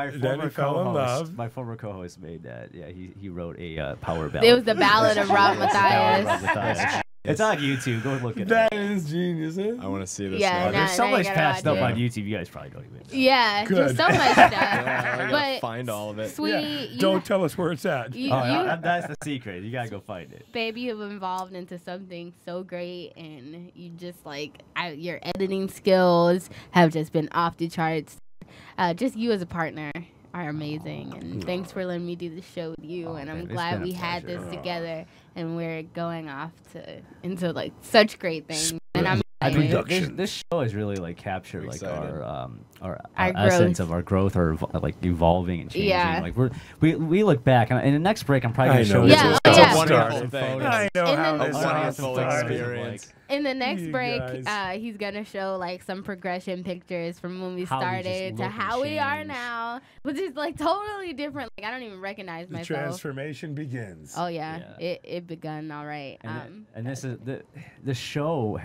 My former co-host made that. Yeah, he wrote a power ballad. It was the ballad of Rob Matthias. It's on YouTube. Go look at it. That is genius. I want to see this. Yeah, there's so much past stuff on YouTube. You guys probably don't even know. Yeah, good. Just so much stuff. I gotta find all of it. Sweetie, don't tell us where it's at. That's the secret. You gotta go find it. Babe, you have evolved into something so great, and you just your editing skills have just been off the charts. Just you as a partner are amazing, and thanks for letting me do the show with you. And I'm glad we had this together, and we're going off into such great things. And I'm I mean, Production. this show has really like captured like our Our essence growth. of our growth, or like evolving and changing. Yeah. Like we look back, and in the next break, I'm probably I gonna know. show Yeah, you. oh, yeah. Wonderful thing. I know And how then- this A all wonderful started. experience. In the next You break, guys. he's gonna show like some progression pictures from when we How we just started to look and how we are change. now, which is like totally different. Like I don't even recognize The myself. transformation begins. Oh yeah, it begun all right. And this is the show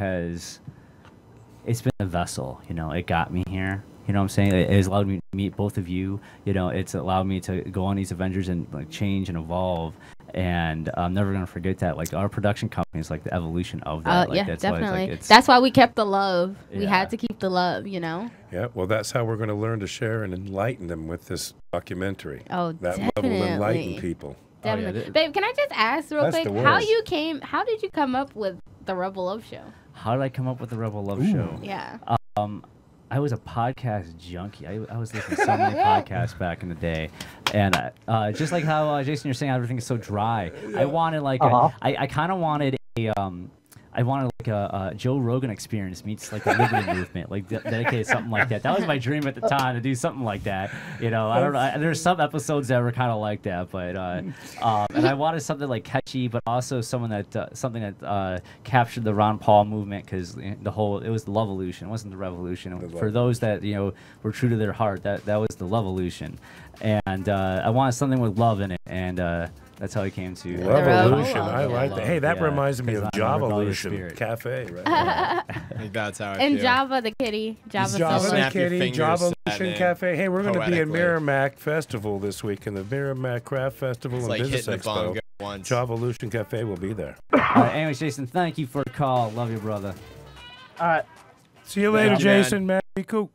it's been a vessel, it got me here. You know what I'm saying? It has allowed me to meet both of you. It's allowed me to go on these adventures and like change and evolve. And I'm never gonna forget that. Like our production company is like the evolution of that. Like, yeah, that's why it's, definitely. like, That's why we kept the love. We Yeah. had to keep the love. Yeah, well, that's how we're going to learn to share and enlighten them with this documentary. Oh, that love will enlighten definitely. people. Definitely. Babe, can I just ask real That's quick the how worst. how did you come up with the Rebel Love Show? How did I come up with the Rebel Love Show? Yeah. I was a podcast junkie. I was listening to so many podcasts back in the day, and just like how Jason, you're saying everything is so dry. I wanted like I kind of wanted I wanted like a Joe Rogan experience meets like the liberty movement, like dedicated something like that. That was my dream at the time, to do something like that. I don't know. There's some episodes that were kind of like that, but and I wanted something like catchy, but also something that captured the Ron Paul movement, because it was the Loveolution. It wasn't the revolution. For those that were true to their heart, that was the Loveolution, and I wanted something with love in it, and that's how I came to Revolution. I like that. Hey, that Yeah, reminds me 'cause of I'm a rebellious Java-lution spirit. Cafe, right? I think that's how I And feel. Java the kitty. Java Java Silver. the Snap your Kitty, fingers Java at Lucian it Cafe. Hey, we're going to be at poetically. Merrimack Festival this week, in the Merrimack Craft Festival It's and like Business hitting the bomb Expo. go once. Java Lucian Cafe will be there. Anyways, Jason, thank you for the call. Love you, brother. All right. See you later, man. Jason. Man, be cool.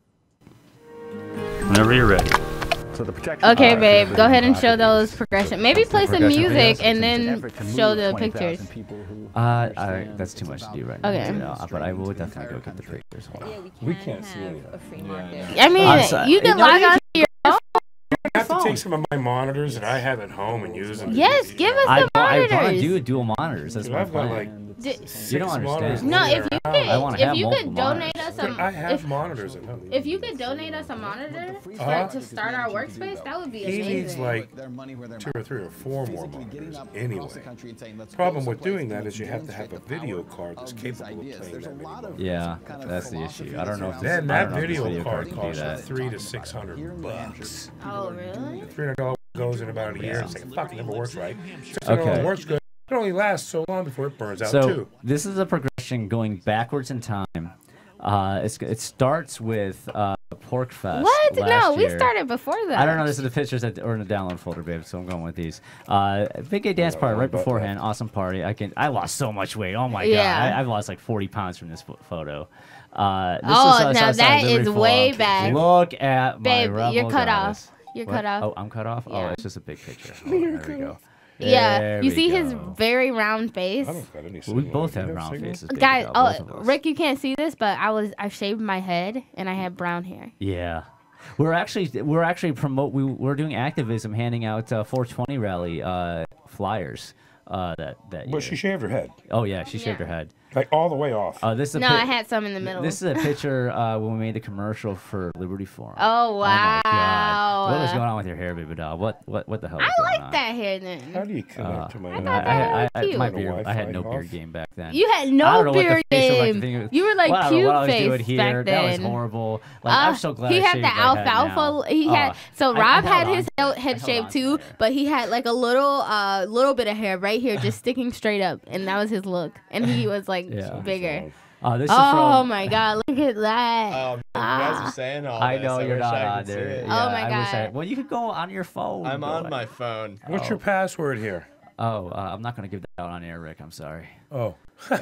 Whenever you're ready. So the protection. Okay, babe, go ahead and show those progression. Maybe play some music and then show the pictures. That's too much to do right now. Okay. But I will definitely go get the pictures. Hold on. We can't see any of that. I mean, you can log on to your phone. I have to take some of my monitors that I have at home and use them. Yes, give us the I want to monitors. do dual monitors. That's Dude, my I've got plan. like You don't monitors understand. No, laying if you around. I wanna could, if have you could multiple donate us Dude, some, I have monitors at home. if you could donate us a monitor to start our workspace, that would be He amazing. needs like 2 or 3 or 4 more monitors anyway. Problem with doing that is you have to have a video card that's capable of playing that many monitors. Yeah, that's the issue. I don't know if this, Then I that don't know if this video card can do costs you that. $300 to $600. Oh, really? $300 goes in about a year. It's like, fuck, it never works right. Okay. $600 works good. It only lasts so long before it burns out So too. this is a progression going backwards in time. It starts with Pork Fest. What? last No, we year. started before that. I don't know. This is the pictures that are in the download folder, babe. So I'm going with these. Big gay dance party right beforehand. Awesome party. I lost so much weight. Oh my Yeah. god. I've lost like 40 pounds from this photo. This Oh, now that is way back. Look at my Babe, rebel you're cut goddess. off. You're What? cut off. Oh, I'm cut off. Yeah. Oh, it's just a big picture. Hold on, there we go. Yeah, There you we see his go. very round face. I don't got any We signal. both You have have round signal? faces. baby Guys, doll, both of us. Rick, you can't see this, but I shaved my head and I had brown hair. Yeah. We're actually we're doing activism, handing out 420 rally flyers that year. But she shaved her head. Oh yeah, she shaved her head. Like all the way off. This is a No, I had some in the middle. This is a picture when we made the commercial for Liberty Forum. Oh wow! Oh my God. What was going on with your hair, baby doll? What the hell? I was going like on? that hair then. How do you connect to my? I thought that was cute. my beard, I had no Wi-Fi beard off? game back then. You had I no don't know what the beard facial game. recognition- You were like Well, I don't know cute what I was doing face here. back then. That was horrible. Like, I'm so glad he I had shaved the my head alfalfa. now. He had so I Rob held had on his to it. head I shaved held on too, to it. but he had like a little bit of hair right here, just sticking straight up, and that was his look. And he was like Yeah. bigger. This is Oh from, my God! Look at that. You guys are saying all I this. know you're wish not I on could see there. it. Yeah, Oh my I wish God. well, you could go on your phone. I'm Go on ahead. my phone. What's your password here? Oh, I'm not going to give that out on air, Rick. I'm sorry. Oh.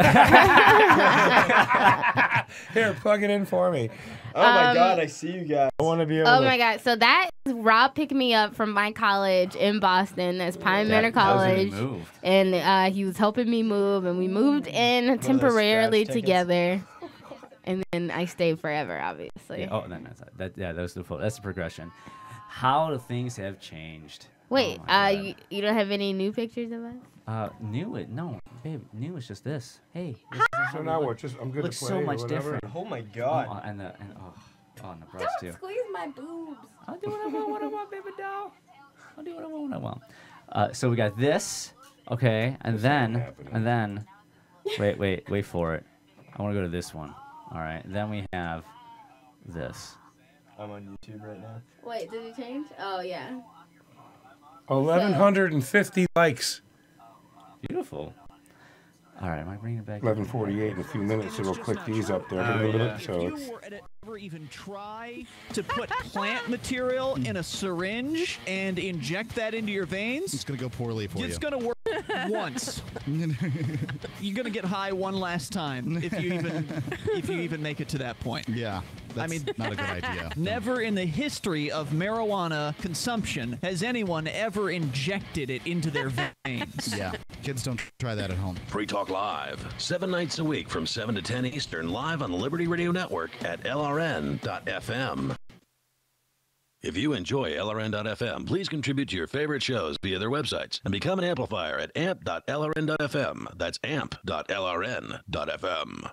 Here, plug it in for me. Oh my God, I see you guys. I want to be able Oh to. my God! So that is Rob picking me up from my college in Boston. That's Pine Manor That was when College, you moved. and he was helping me move, and we moved in temporarily scratch tickets? together. And then I stayed forever, obviously. Yeah, oh, that's the photo. That's the progression. How the things have changed. Wait, you don't have any new pictures of us? New it? No, babe. New is just this. Hey. So now what? Just I'm good looks to play so or much whatever. different. Oh my god. And the breast too. Don't squeeze my boobs. I'll do what I want, baby doll. I'll do what I want. So we got this, okay, and then, wait for it. I want to go to this one. All right. Then we have this. I'm on YouTube right now. Wait, did it change? Oh yeah. 1,150 likes. Beautiful. All right, am I bringing it back? 11:48 in a few minutes. It'll click these up there. So If you were to ever even try to put plant material in a syringe and inject that into your veins, It's going to go poorly for you. it's going to work once. You're going to get high one last time if you even make it to that point. Yeah, that's not a good idea. Never in the history of marijuana consumption has anyone ever injected it into their veins. Yeah, kids don't try that at home. Free Talk Live, 7 nights a week from 7 to 10 Eastern, live on the Liberty Radio Network at LRN.FM. If you enjoy LRN.FM, please contribute to your favorite shows via their websites and become an amplifier at amp.lrn.fm. That's amp.lrn.fm.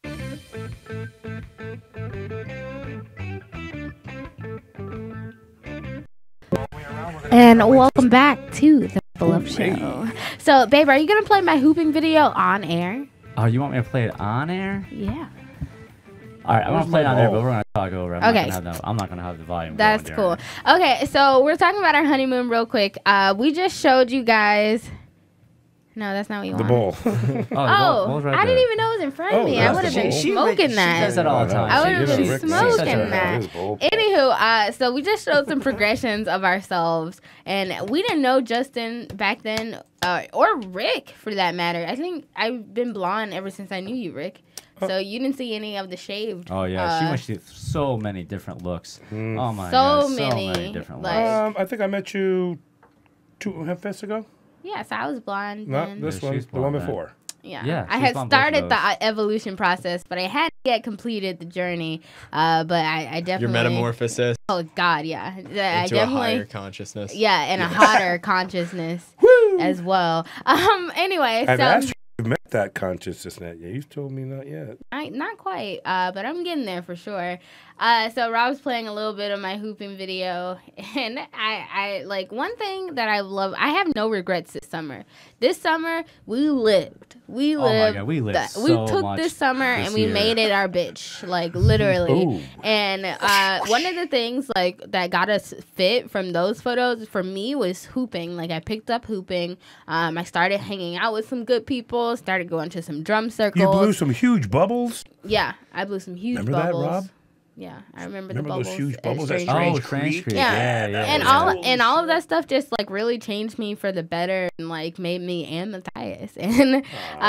And welcome back to the Level Up Show. So, babe, are you going to play my hooping video on air? Oh, you want me to play it on air? Yeah. All right, I'm going to play it on air, but we're going to talk over it. Okay. I'm not going to have the volume. That's going cool. Okay, so we're talking about our honeymoon real quick. We just showed you guys. No, that's not what you the want. bowl. I didn't even know it was in front of me. I would have been smoking that. She does that all the time. I would have been She smoking that. Anywho, so we just showed some progressions of ourselves, and we didn't know Justin back then, or Rick for that matter. I think I've been blonde ever since I knew you, Rick. So you didn't see any of the shaved. Oh yeah, she went through so many different looks. Oh my so god, many, so many different like, looks. I think I met you 2 Hempfests ago. Yes, I was blonde. Not then. this one, the one before. Yeah, I had started the evolution process, but I hadn't yet completed the journey. But I definitely Your metamorphosis. Oh God, yeah. I Into definitely, a higher consciousness. Yeah, and a hotter consciousness as well. Anyway, I've so asked you if you met that consciousness yet. Yeah, you told me not yet. not quite, but I'm getting there for sure. So Rob's playing a little bit of my hooping video, and I like one thing that I love. I have no regrets this summer. This summer we lived. We lived. Oh my god, we lived so we took much this summer and we year. made it our bitch, like literally. Ooh. And one of the things like that got us fit from those photos for me was hooping. Like I picked up hooping. I started hanging out with some good people. Started going to some drum circles. You blew some huge bubbles. Yeah, I blew some huge Remember bubbles. that, Rob? Yeah, I remember Remember the bubbles. those huge at bubbles at Strange Strange Creek? Creek? Yeah, yeah. and all of that stuff just like really changed me for the better and like made me Matthias, and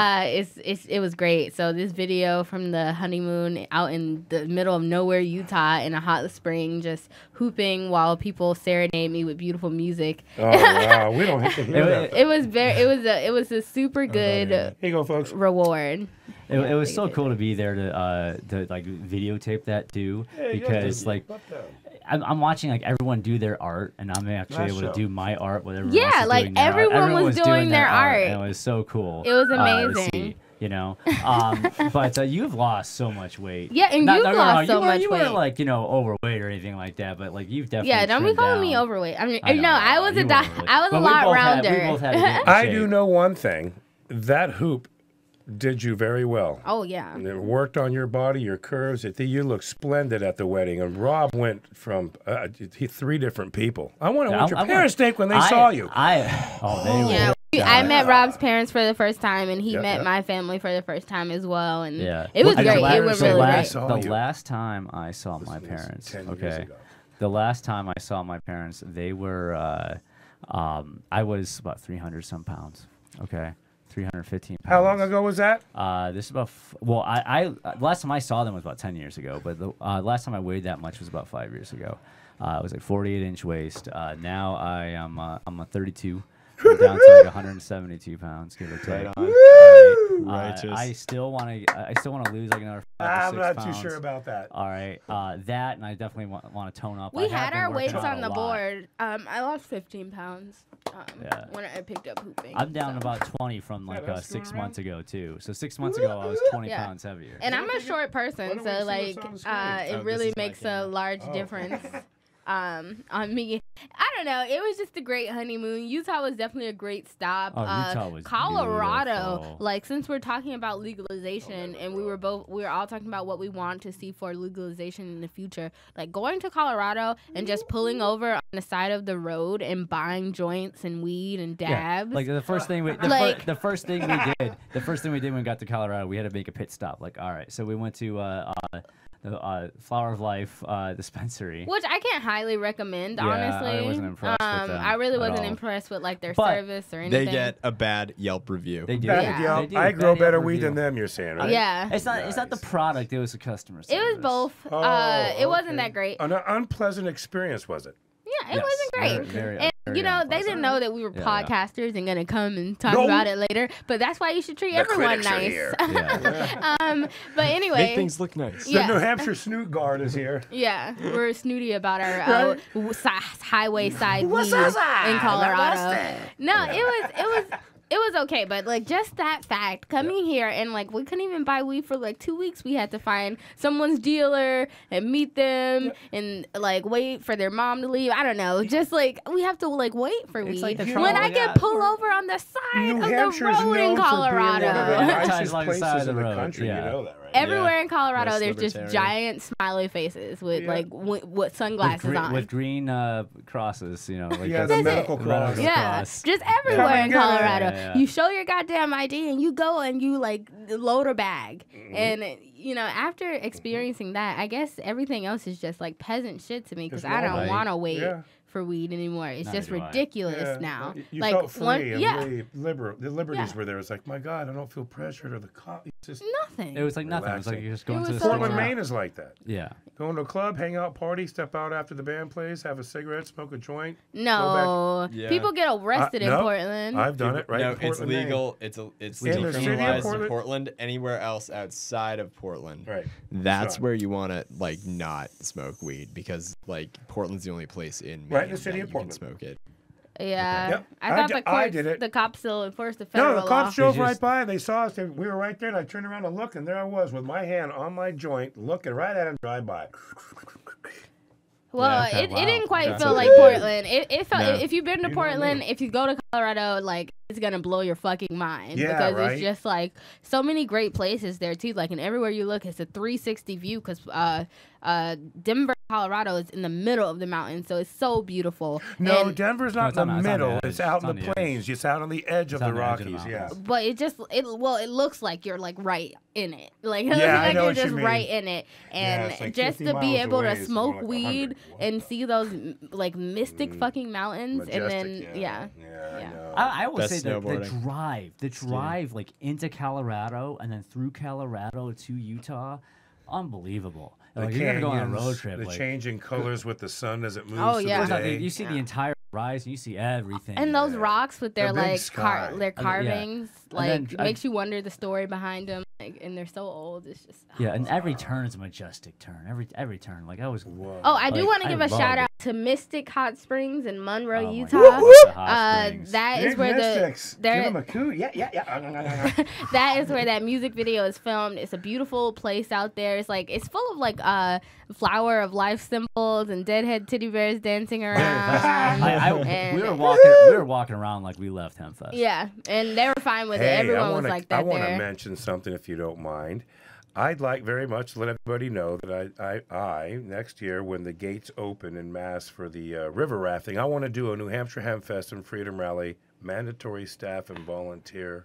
it was great. So this video from the honeymoon out in the middle of nowhere, Utah, in a hot spring, just hooping while people serenade me with beautiful music. Oh wow, we don't have to hear that. It was a super good Here you go, folks. reward. It was so cool to be there to like videotape that too, because like I'm watching like everyone do their art, and I'm actually able to do my art with everyone else is like doing their art. everyone was doing their art. And it was so cool. It was to amazing. see, you know. But you've lost so much weight. Yeah, and you've lost so much You weight. weren't like overweight or anything like that, but like you've definitely. Yeah, don't be trimmed calling me down. overweight. I mean, I know, I was you weren't really. I was But a we lot both had- rounder. we both had a good I shape. do know one thing. That hoop did you very well. Oh, yeah. And it worked on your body, your curves. You look splendid at the wedding. And Rob went from 3 different people. I wonder what your parents think when they saw you. Yeah, I met Rob's parents for the first time, and he met yeah. my family for the first time as well. And Yeah, it was great. It was really great. The last time I saw my parents, the last time I saw my parents, they were, I was about 300 some pounds. Okay. 315 pounds. How long ago was that? This is about, I last time I saw them was about 10 years ago, but the last time I weighed that much was about 5 years ago. It was like 48-inch waist. Now I'm a 32. I'm down to like 172 pounds, give or take. I still want to lose like another 5 to 6 I'm not pounds. too sure about that. All right, that, and I definitely want to tone up. We I have had been our working weights out on a the lot. board. I lost 15 pounds Yeah. when I picked up hooping. I'm down so. about 20 from like that's 6 going months ago too. So 6 months ago I was 20 Yeah. pounds heavier. And I'm a short person, so like it really makes a large difference on me. I don't know. It was just a great honeymoon. Utah was definitely a great stop. Oh, Utah was Colorado, beautiful. like since we're talking about legalization and we were all talking about what we want to see for legalization in the future, like going to Colorado and just pulling over on the side of the road and buying joints and weed and dabs. Yeah. Like the first thing the first thing we did when we got to Colorado, we had to make a pit stop. Like, all right, so we went to the Flower of Life dispensary, which I can't highly recommend, Yeah, honestly. I wasn't impressed with them I really at wasn't all. impressed with like their But service or anything. They get a bad Yelp review. They do. Bad Yelp. They do. I grow Bad better Yelp weed review. than them, you're saying, right? Yeah. It's not the product, it was the customer service. It was both. It wasn't that great. An unpleasant experience, was it? Yeah, it wasn't great. And you know, they didn't know that we were Yeah, podcasters and gonna come and talk No. about it later. But that's why you should treat The everyone critics are nice. here. But anyway, Make things look nice. Yeah. The New Hampshire Snoot Guard is here. Yeah, we're snooty about our highway side weed What's in up, Colorado. No, it was okay, but like just that fact coming here and like we couldn't even buy weed for like 2 weeks. We had to find someone's dealer and meet them and like wait for their mom to leave. I don't know, just like we have to like wait for weed. like the When trouble, I get pull over on the side New of Hampshire the is road known in for being one of the Colorado. nicest Along the side places of in the the road, country. yeah. You know that, right? Everywhere in Colorado, Most there's just libertarian. giant smiley faces with like with sunglasses on. with green crosses, you know, like Yeah, that's the it. medical cross. Yeah, cross. just everywhere in get it. Colorado. Yeah. You show your goddamn ID and you go and you like load a bag. And you know, after experiencing that, I guess everything else is just like peasant shit to me because It's I don't normal. want to wait Yeah. for weed anymore. It's Neither just do I. ridiculous now. You like felt free and yeah, really the liberties Yeah. were there. It's like, my God, I don't feel pressured or the cop. It's just nothing. It was like nothing. It was like Relaxing. you're just going It to the was store. Portland, so- Maine is like that. Yeah. Going to a club, hang out, party, step out after the band plays, have a cigarette, smoke a joint. No, Yeah. people get arrested in no, Portland. I've done it right No, in Portland, it's Maine. legal. It's In the city of decriminalized in Portland? Portland. Anywhere else outside of Portland, Right. That's Not. where you want to like not smoke weed because like Portland's the only place in Maine Right in the city that of you Portland. can smoke it. Yeah, Yep. I thought I did it. the cops still enforced the federal No, the cops law. drove right by and they saw us. We were right there, and I turned around and looked, and there I was with my hand on my joint, looking right at him drive by. Well, Yeah, okay, it wow. didn't quite That's feel okay. like Portland. It felt No. if you've been to You know what I Portland, mean. if you go to Colorado, like it's gonna blow your fucking mind Yeah, because right? it's just like so many great places there too. Like and everywhere you look, it's a 360 view because Denver, Colorado is in the middle of the mountains, so it's so beautiful. No, And- Denver's No, not it's in on the the- it's on the middle. edge. It's out It's in on the the edge. plains. It's out on the edge of It's the on the edge of the Rockies. Yeah. mountains. But it looks like you're like right in it. Like, it Yeah, looks I like know you're what you just mean. right in it. And it's like just 50 to be miles able away, to it's smoke more like weed 100. and see those like mystic fucking mountains and then Majestic, yeah. I know. I will Best say that the snowboarding. drive like into Colorado and then through Colorado to Utah, unbelievable. The Like, you're gonna go on a road canyons, trip. The like, changing colors with the sun as it moves Oh, through yeah. the day. you see the entire horizon, you see everything. And those rocks with their The big like sky. their And then, yeah. carvings, And like then it makes you wonder the story behind them. Like, and they're so old. It's just Yeah, and every turn is a majestic turn. Every turn, like I was. Oh, I do like, want to give a love shout it. out to Mystic Hot Springs in Monroe, Oh my Utah. God, the hot springs. That is Big where Mystics. the Give there 'em a coup. Yeah. that is where that music video is filmed. It's a beautiful place out there. It's full of like flower of life symbols and deadhead teddy bears dancing around. And- we were walking around like we left Hempfest. Yeah, and they were fine with it. Hey, Everyone was like that I want to there. mention something if you don't mind. I'd like very much to let everybody know that I next year when the gates open in mass for the river rafting, I want to do a New Hampshire Hempfest and Freedom Rally mandatory staff and volunteer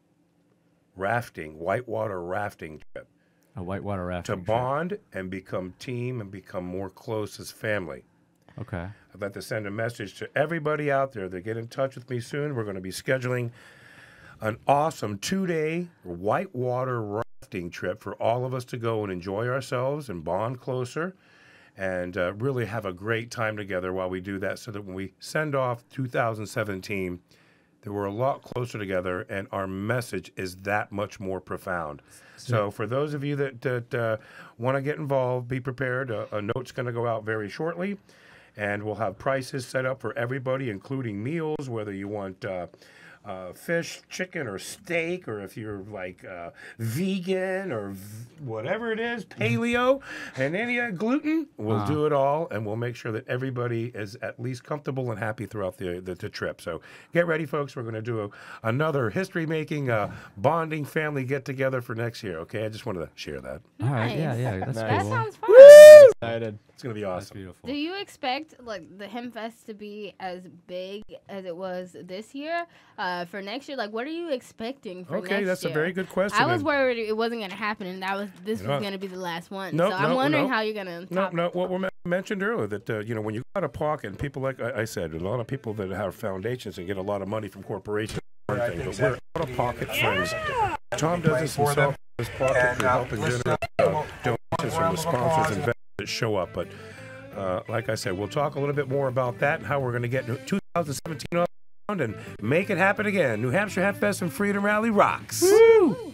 rafting, whitewater rafting trip. A whitewater rafting. To trip. bond and become team and become more close as family. Okay. I'd like to send a message to everybody out there to get in touch with me soon. We're going to be scheduling an awesome 2-day whitewater rafting trip for all of us to go and enjoy ourselves and bond closer and really have a great time together while we do that so that when we send off 2017, that we're a lot closer together, and our message is that much more profound. So for those of you that want to get involved, be prepared. A note's going to go out very shortly, and we'll have prices set up for everybody, including meals, whether you want fish, chicken, or steak, or if you're like vegan or whatever it is, paleo, and any gluten, we'll do it all, and we'll make sure that everybody is at least comfortable and happy throughout the trip. So get ready, folks. We're going to do another history-making, bonding family get-together for next year, okay? I just wanted to share that. All right, yeah, that's That cool. sounds fun. Excited. It's going to be awesome. That's beautiful. Do you expect like the Hempfest to be as big as it was this year for next year? Like, what are you expecting for next year? Okay, that's a very good question. I was and- worried it wasn't going to happen, and this was know- going to be the last one. No, so I'm no, wondering no. how you're going to. No, what we mentioned earlier, that when you go out of pocket, and people like I said, a lot of people that have foundations and get a lot of money from corporations, but we're out of pocket friends. Tom does this himself in his pocket through helping generate donations from the sponsors and vendors that show up. But like I said, we'll talk a little bit more about that and how we're going to get 2017 on and make it happen again. New Hampshire Hempfest and Freedom Rally rocks. Woo!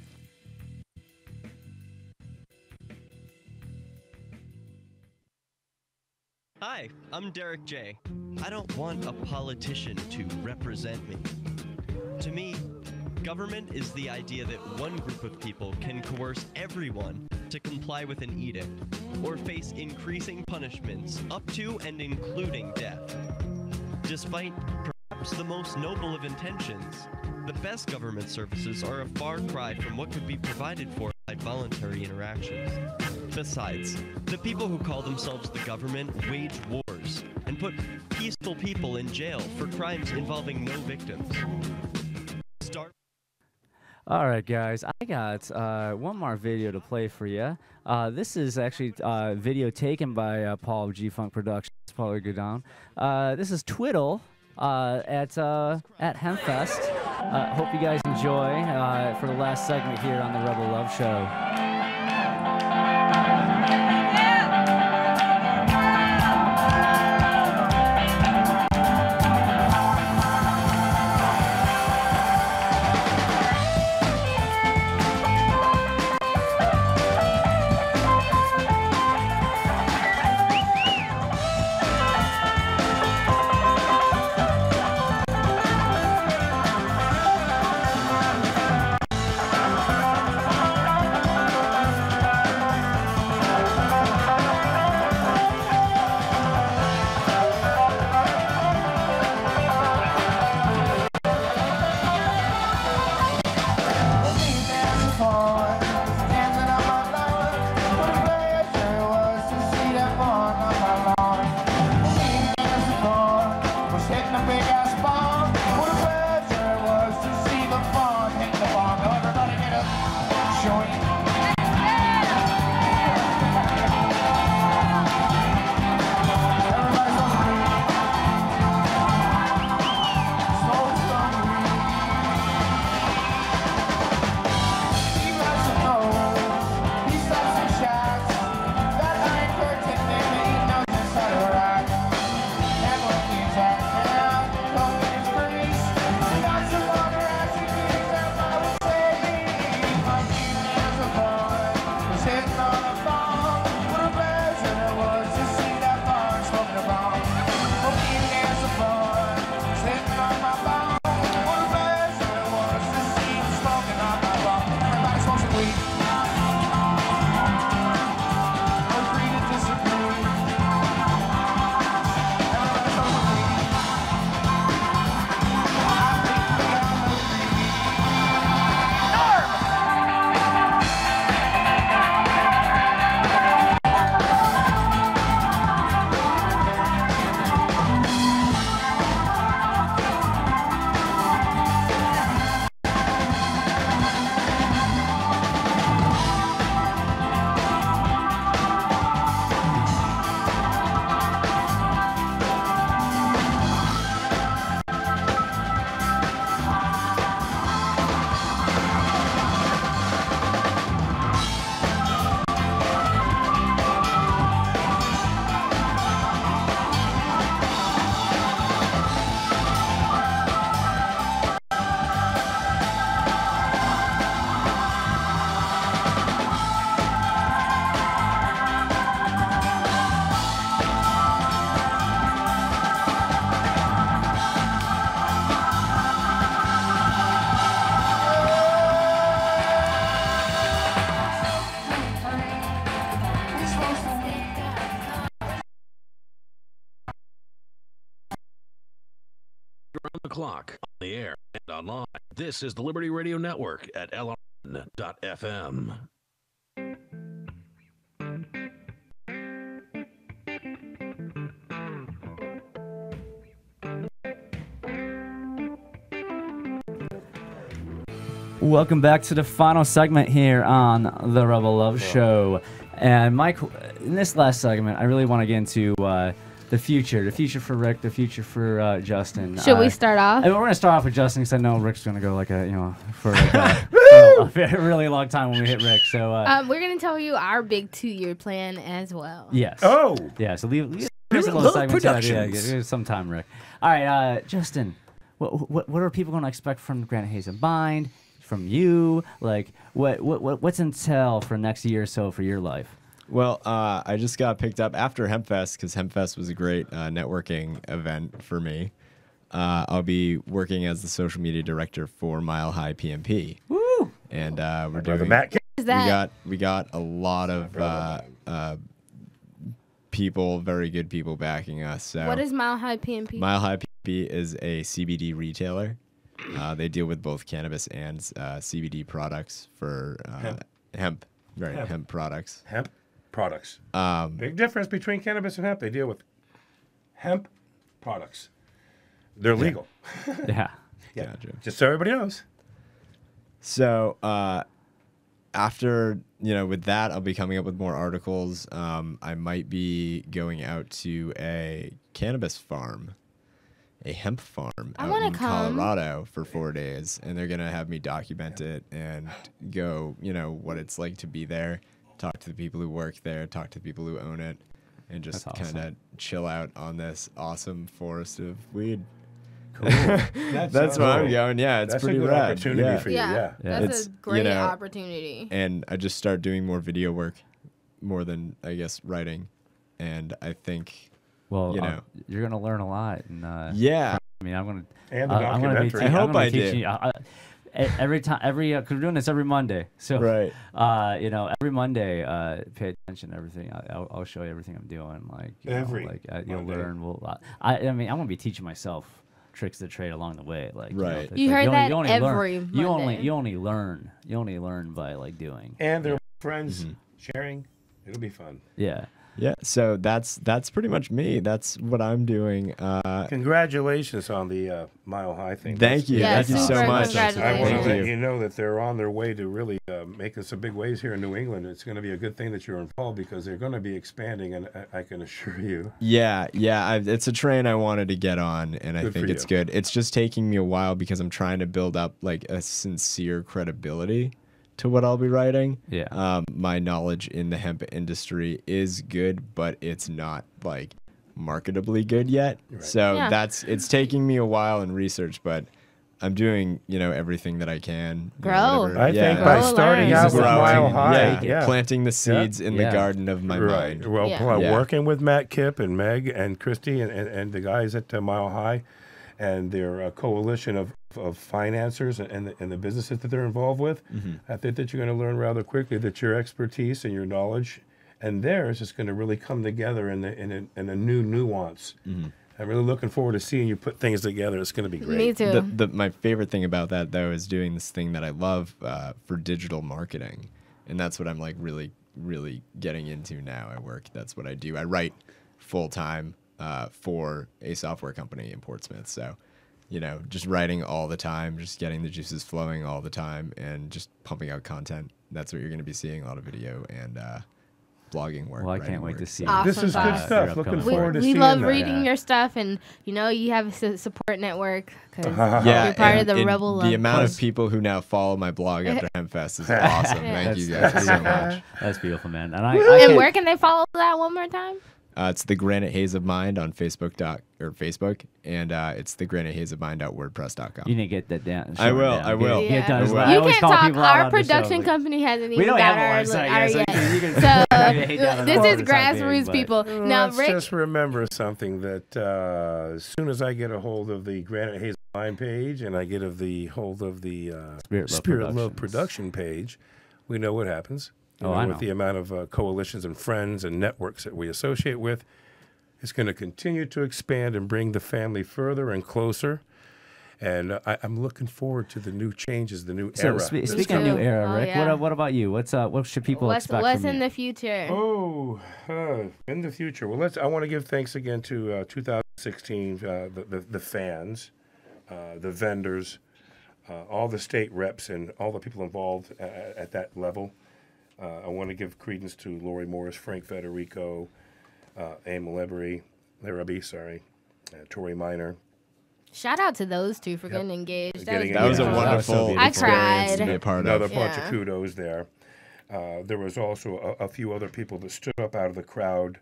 Hi, I'm Derek J. I don't want a politician to represent me. To me, government is the idea that one group of people can coerce everyone to comply with an edict or face increasing punishments up to and including death. Despite perhaps the most noble of intentions, the best government services are a far cry from what could be provided for by voluntary interactions. Besides, the people who call themselves the government wage wars and put peaceful people in jail for crimes involving no victims. All right, guys, I got one more video to play for you. This is actually video taken by Paul of G-Funk Productions. Probably go down. This is Twiddle at Hempfest. Hope you guys enjoy for the last segment here on the Rebel Love Show. around the clock, on the air, and online. This is the Liberty Radio Network at LRN.FM. Welcome back to the final segment here on the Rebel Love Show. And Mike, in this last segment, I really want to get into the future for Rick, the future for Justin. Should we start off? We're going to start off with Justin because I know Rick's going to go like for like a really long time when we hit Rick. So we're going to tell you our big 2-year plan as well. yes. Oh. Yeah. So leave Spirit a little Love segment. Productions. Give some time, Rick. All right, Justin. What are people going to expect from Granite Haze and Bind? From you, like what's in sale for next year or so for your life? Well, I just got picked up after Hempfest because Hempfest was a great networking event for me. I'll be working as the social media director for Mile High PMP. Woo! And we're doing. We got a lot of people, very good people backing us. So what is Mile High PMP? Mile High PMP is a CBD retailer. They deal with both cannabis and CBD products for hemp products. Hemp products. Big difference between cannabis and hemp. They deal with hemp products. They're legal. Yeah. Yeah. Gotcha. Just so everybody knows. So after, with that, I'll be coming up with more articles. I might be going out to a cannabis farm. A hemp farm out in Colorado for 4 days, and they're gonna have me document it and go, what it's like to be there, talk to the people who work there, talk to the people who own it, and just kind of chill out on this awesome forest of weed. Cool. That's where I'm going. Yeah, it's pretty good rad. Opportunity for you. Yeah, that's a great opportunity. And I just started doing more video work, more than I guess writing, and I think. Well, you're gonna learn a lot, and yeah. I mean, I'm gonna. And the documentary. I hope I did. Every time, cause we're doing this every Monday, so right. Every Monday, pay attention to everything. I'll show you everything I'm doing. Like you'll learn. I mean, I'm gonna be teaching myself tricks of the trade along the way. Like right. You heard that every Monday. You only learn by like doing. And they're friends sharing. It'll be fun. Yeah. Yeah, so that's pretty much me. That's what I'm doing. Congratulations on the Mile High thing. Thank you. Thank you so much. I want to let you know that they're on their way to really making some big waves here in New England. It's going to be a good thing that you're involved because they're going to be expanding, and I can assure you. Yeah. It's a train I wanted to get on, and I think it's good. It's just taking me a while because I'm trying to build up like a sincere credibility to what I'll be writing. Yeah. My knowledge in the hemp industry is good, but it's not like marketably good yet. Right. So it's taking me a while in research, but I'm doing, everything that I can. Grow. I think by starting out with Mile High, planting the seeds in the garden of my mind. Well, working with Matt Kipp and Meg and Christy and the guys at Mile High and their coalition of financiers and the businesses that they're involved with, I think that you're going to learn rather quickly that your expertise and your knowledge and theirs is going to really come together in a new nuance. I'm really looking forward to seeing you put things together. It's going to be great. Me too. My favorite thing about that, though, is doing this thing that I love for digital marketing. And that's what I'm like really, really getting into now at work. That's what I do. I write full-time for a software company in Portsmouth. So, just writing all the time, just getting the juices flowing all the time, and just pumping out content. That's what you're going to be seeing, a lot of video and blogging work. Well, I can't wait to see. Awesome. This is good stuff. Looking forward to seeing We love that. reading your stuff, and you have a support network because yeah, you're part of the Rebel Love. The amount of people who now follow my blog after Hempfest is awesome. Thank you guys so much. That's beautiful, man. And where can they follow that one more time? It's the Granite Haze of Mind on Facebook, and it's the Granite Haze of Mind.wordpress.com. You need to get that down. I will. Yeah. You can't talk. Our production company hasn't even got our yet. So this is grassroots people. Now, let's Rick, just remember something that as soon as I get a hold of the Granite Haze of Mind page and I get hold of the Spirit Love Production page, we know what happens. With the amount of coalitions and friends and networks that we associate with, it's going to continue to expand and bring the family further and closer. And I'm looking forward to the new changes, the new So era. speaking of new era, Rick, yeah. what about you? What should people expect What's from in you? the future? Oh, in the future. Well, I want to give thanks again to 2016, the fans, the vendors, all the state reps, and all the people involved at that level. I want to give credence to Lori Morris, Frank Federico, Aim Larrabee, Tori Minor. Shout out to those two for getting engaged. That was a wonderful I experience cried. to be a part Another of. bunch of kudos there. There was also a few other people that stood up out of the crowd.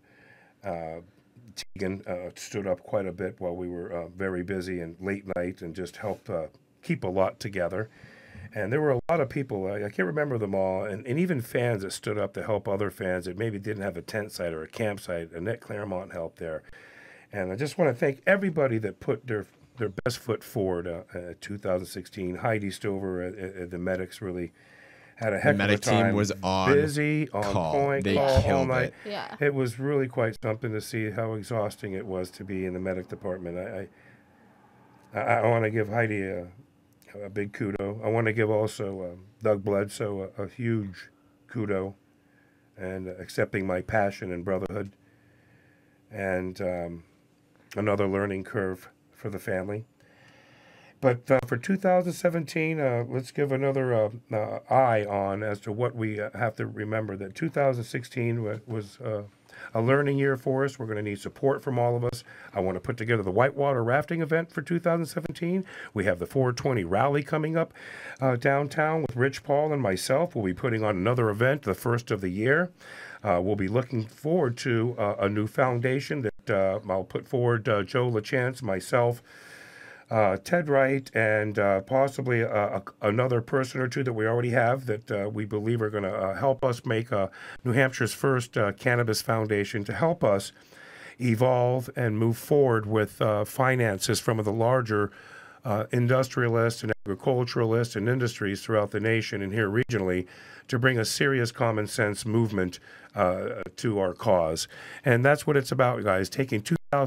Tegan stood up quite a bit while we were very busy and late night and just helped keep a lot together. And there were a lot of people, I can't remember them all, and even fans that stood up to help other fans that maybe didn't have a tent site or a campsite. Annette Claremont helped there. And I just want to thank everybody that put their best foot forward 2016. Heidi Stover at the Medics really had a heck of a time. The medic team was on busy, on call. point, They all killed night. it. Yeah. It was really quite something to see how exhausting it was to be in the medic department. I want to give Heidi a big kudo. I want to give also Doug Bledsoe a huge kudo and accepting my passion and brotherhood. And another learning curve for the family. But for 2017, let's give another eye on as to what we have to remember, that 2016 was a learning year for us. We're going to need support from all of us. I want to put together the whitewater rafting event for 2017. We have the 420 rally coming up downtown with Rich Paul and myself. We'll be putting on another event, the first of the year. We'll be looking forward to a new foundation that I'll put forward Joe LaChance, myself, Ted Wright, and possibly another person or two that we already have that we believe are going to help us make New Hampshire's first cannabis foundation to help us evolve and move forward with finances from the larger industrialists and agriculturalists and industries throughout the nation and here regionally to bring a serious common sense movement to our cause. And that's what it's about, guys, taking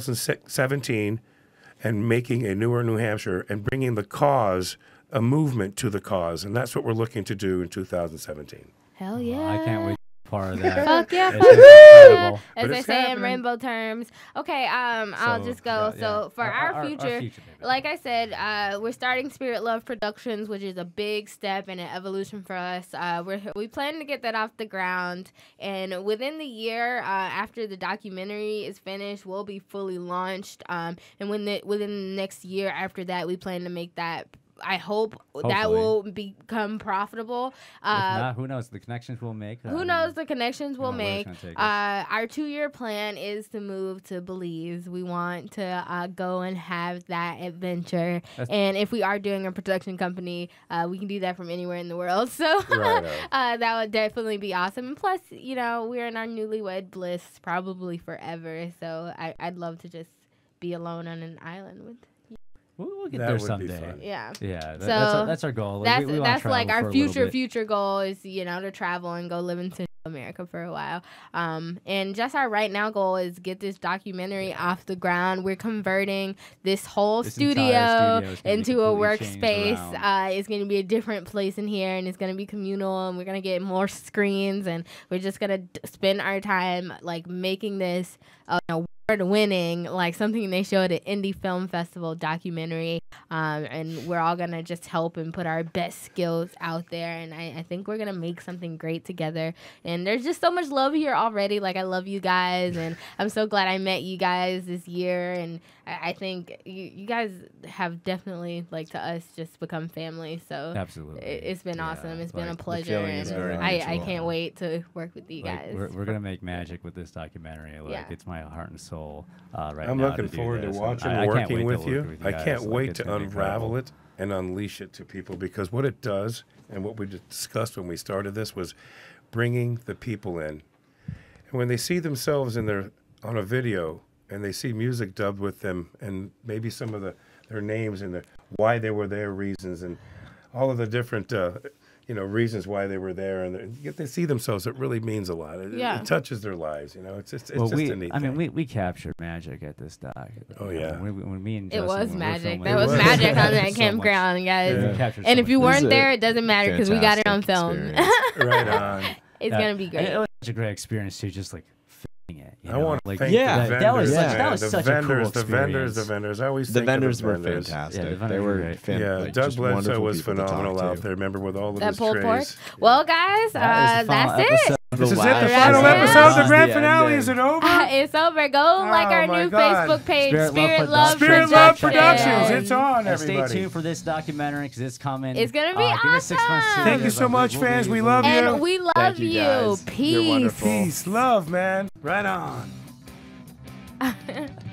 2017 and making a newer New Hampshire and bringing the cause, a movement to the cause. And that's what we're looking to do in 2017. Hell yeah. I can't wait to be part of that. Fuck yeah, It's fuck just yeah. incredible. As But they it's say in happening. rainbow terms. Okay, I'll So, just go. yeah. So for our future, baby. like I said, we're starting Spirit Love Productions, which is a big step and an evolution for us. We plan to get that off the ground, and within the year, after the documentary is finished, we'll be fully launched. And within the next year after that, we plan to make that. I hope that Hopefully. will become profitable. If not, who knows? The connections we'll make. Who knows the connections we'll know where it's make. gonna take us. Our 2-year plan is to move to Belize. We want to go and have that adventure. And if we are doing a production company, we can do that from anywhere in the world. So that would definitely be awesome. And plus, we're in our newlywed bliss probably forever. So I'd love to just be alone on an island with. We'll get That there would be someday. fun. Yeah. Yeah. So That's our goal. That's we wanna like travel our for a little bit. future goal is to travel and go live in Central America for a while. And just our right now goal is get this documentary off the ground. We're converting this whole This studio entire studio is gonna be into a completely changed workspace. around. It's going to be a different place in here, and it's going to be communal, and we're going to get more screens, and we're just going to spend our time making this award-winning, something they showed at Indie Film Festival documentary, and we're all gonna just help and put our best skills out there, and I think we're gonna make something great together. And there's just so much love here already. I love you guys, and I'm so glad I met you guys this year, and I think you guys have definitely, to us, just become family. So Absolutely. It's been awesome. It's been a the pleasure, feeling and is very I mutual. can't wait to work with you guys. We're gonna make magic with this documentary. Yeah. It's my heart and soul right I'm now. looking do forward to this. And watching, I can't working wait to with work you. with I guys. can't wait it's to gonna be unravel incredible. it and unleash it to people, because what it does and what we discussed when we started this was bringing the people in. And when they see themselves on a video and they see music dubbed with them and maybe some of their names and why they were there reasons and all of the different reasons why they were there, and they see themselves. It really means a lot. It touches their lives. It's just a neat thing. We captured magic at this dock. Oh yeah, when me and it Justin was were magic. filming, That was magic on that campground, guys. Yeah. And if you weren't there, it doesn't matter because we got it on film. Right on. It's gonna be great. It was such a great experience too. Just like filming it. I want to thank that was the such vendors, a cool the vendors. I always the think vendors of were vendors. fantastic. Yeah, the vendors they were were great. fantastic. Doug Bledsoe was phenomenal out there. Remember with all of that his pulled pork. trays. Well, guys, that's it. This is it. The final episode. The grand finale. Is it over? It's over. Go like our my new God. Facebook page, Spirit Love Productions. It's on, And everybody. stay tuned for this documentary because it's coming. It's gonna be Give us 6 months. awesome. Thank you so much, fans. We love you. And we love you. guys. You're Peace. wonderful. Peace, love, man. Right on.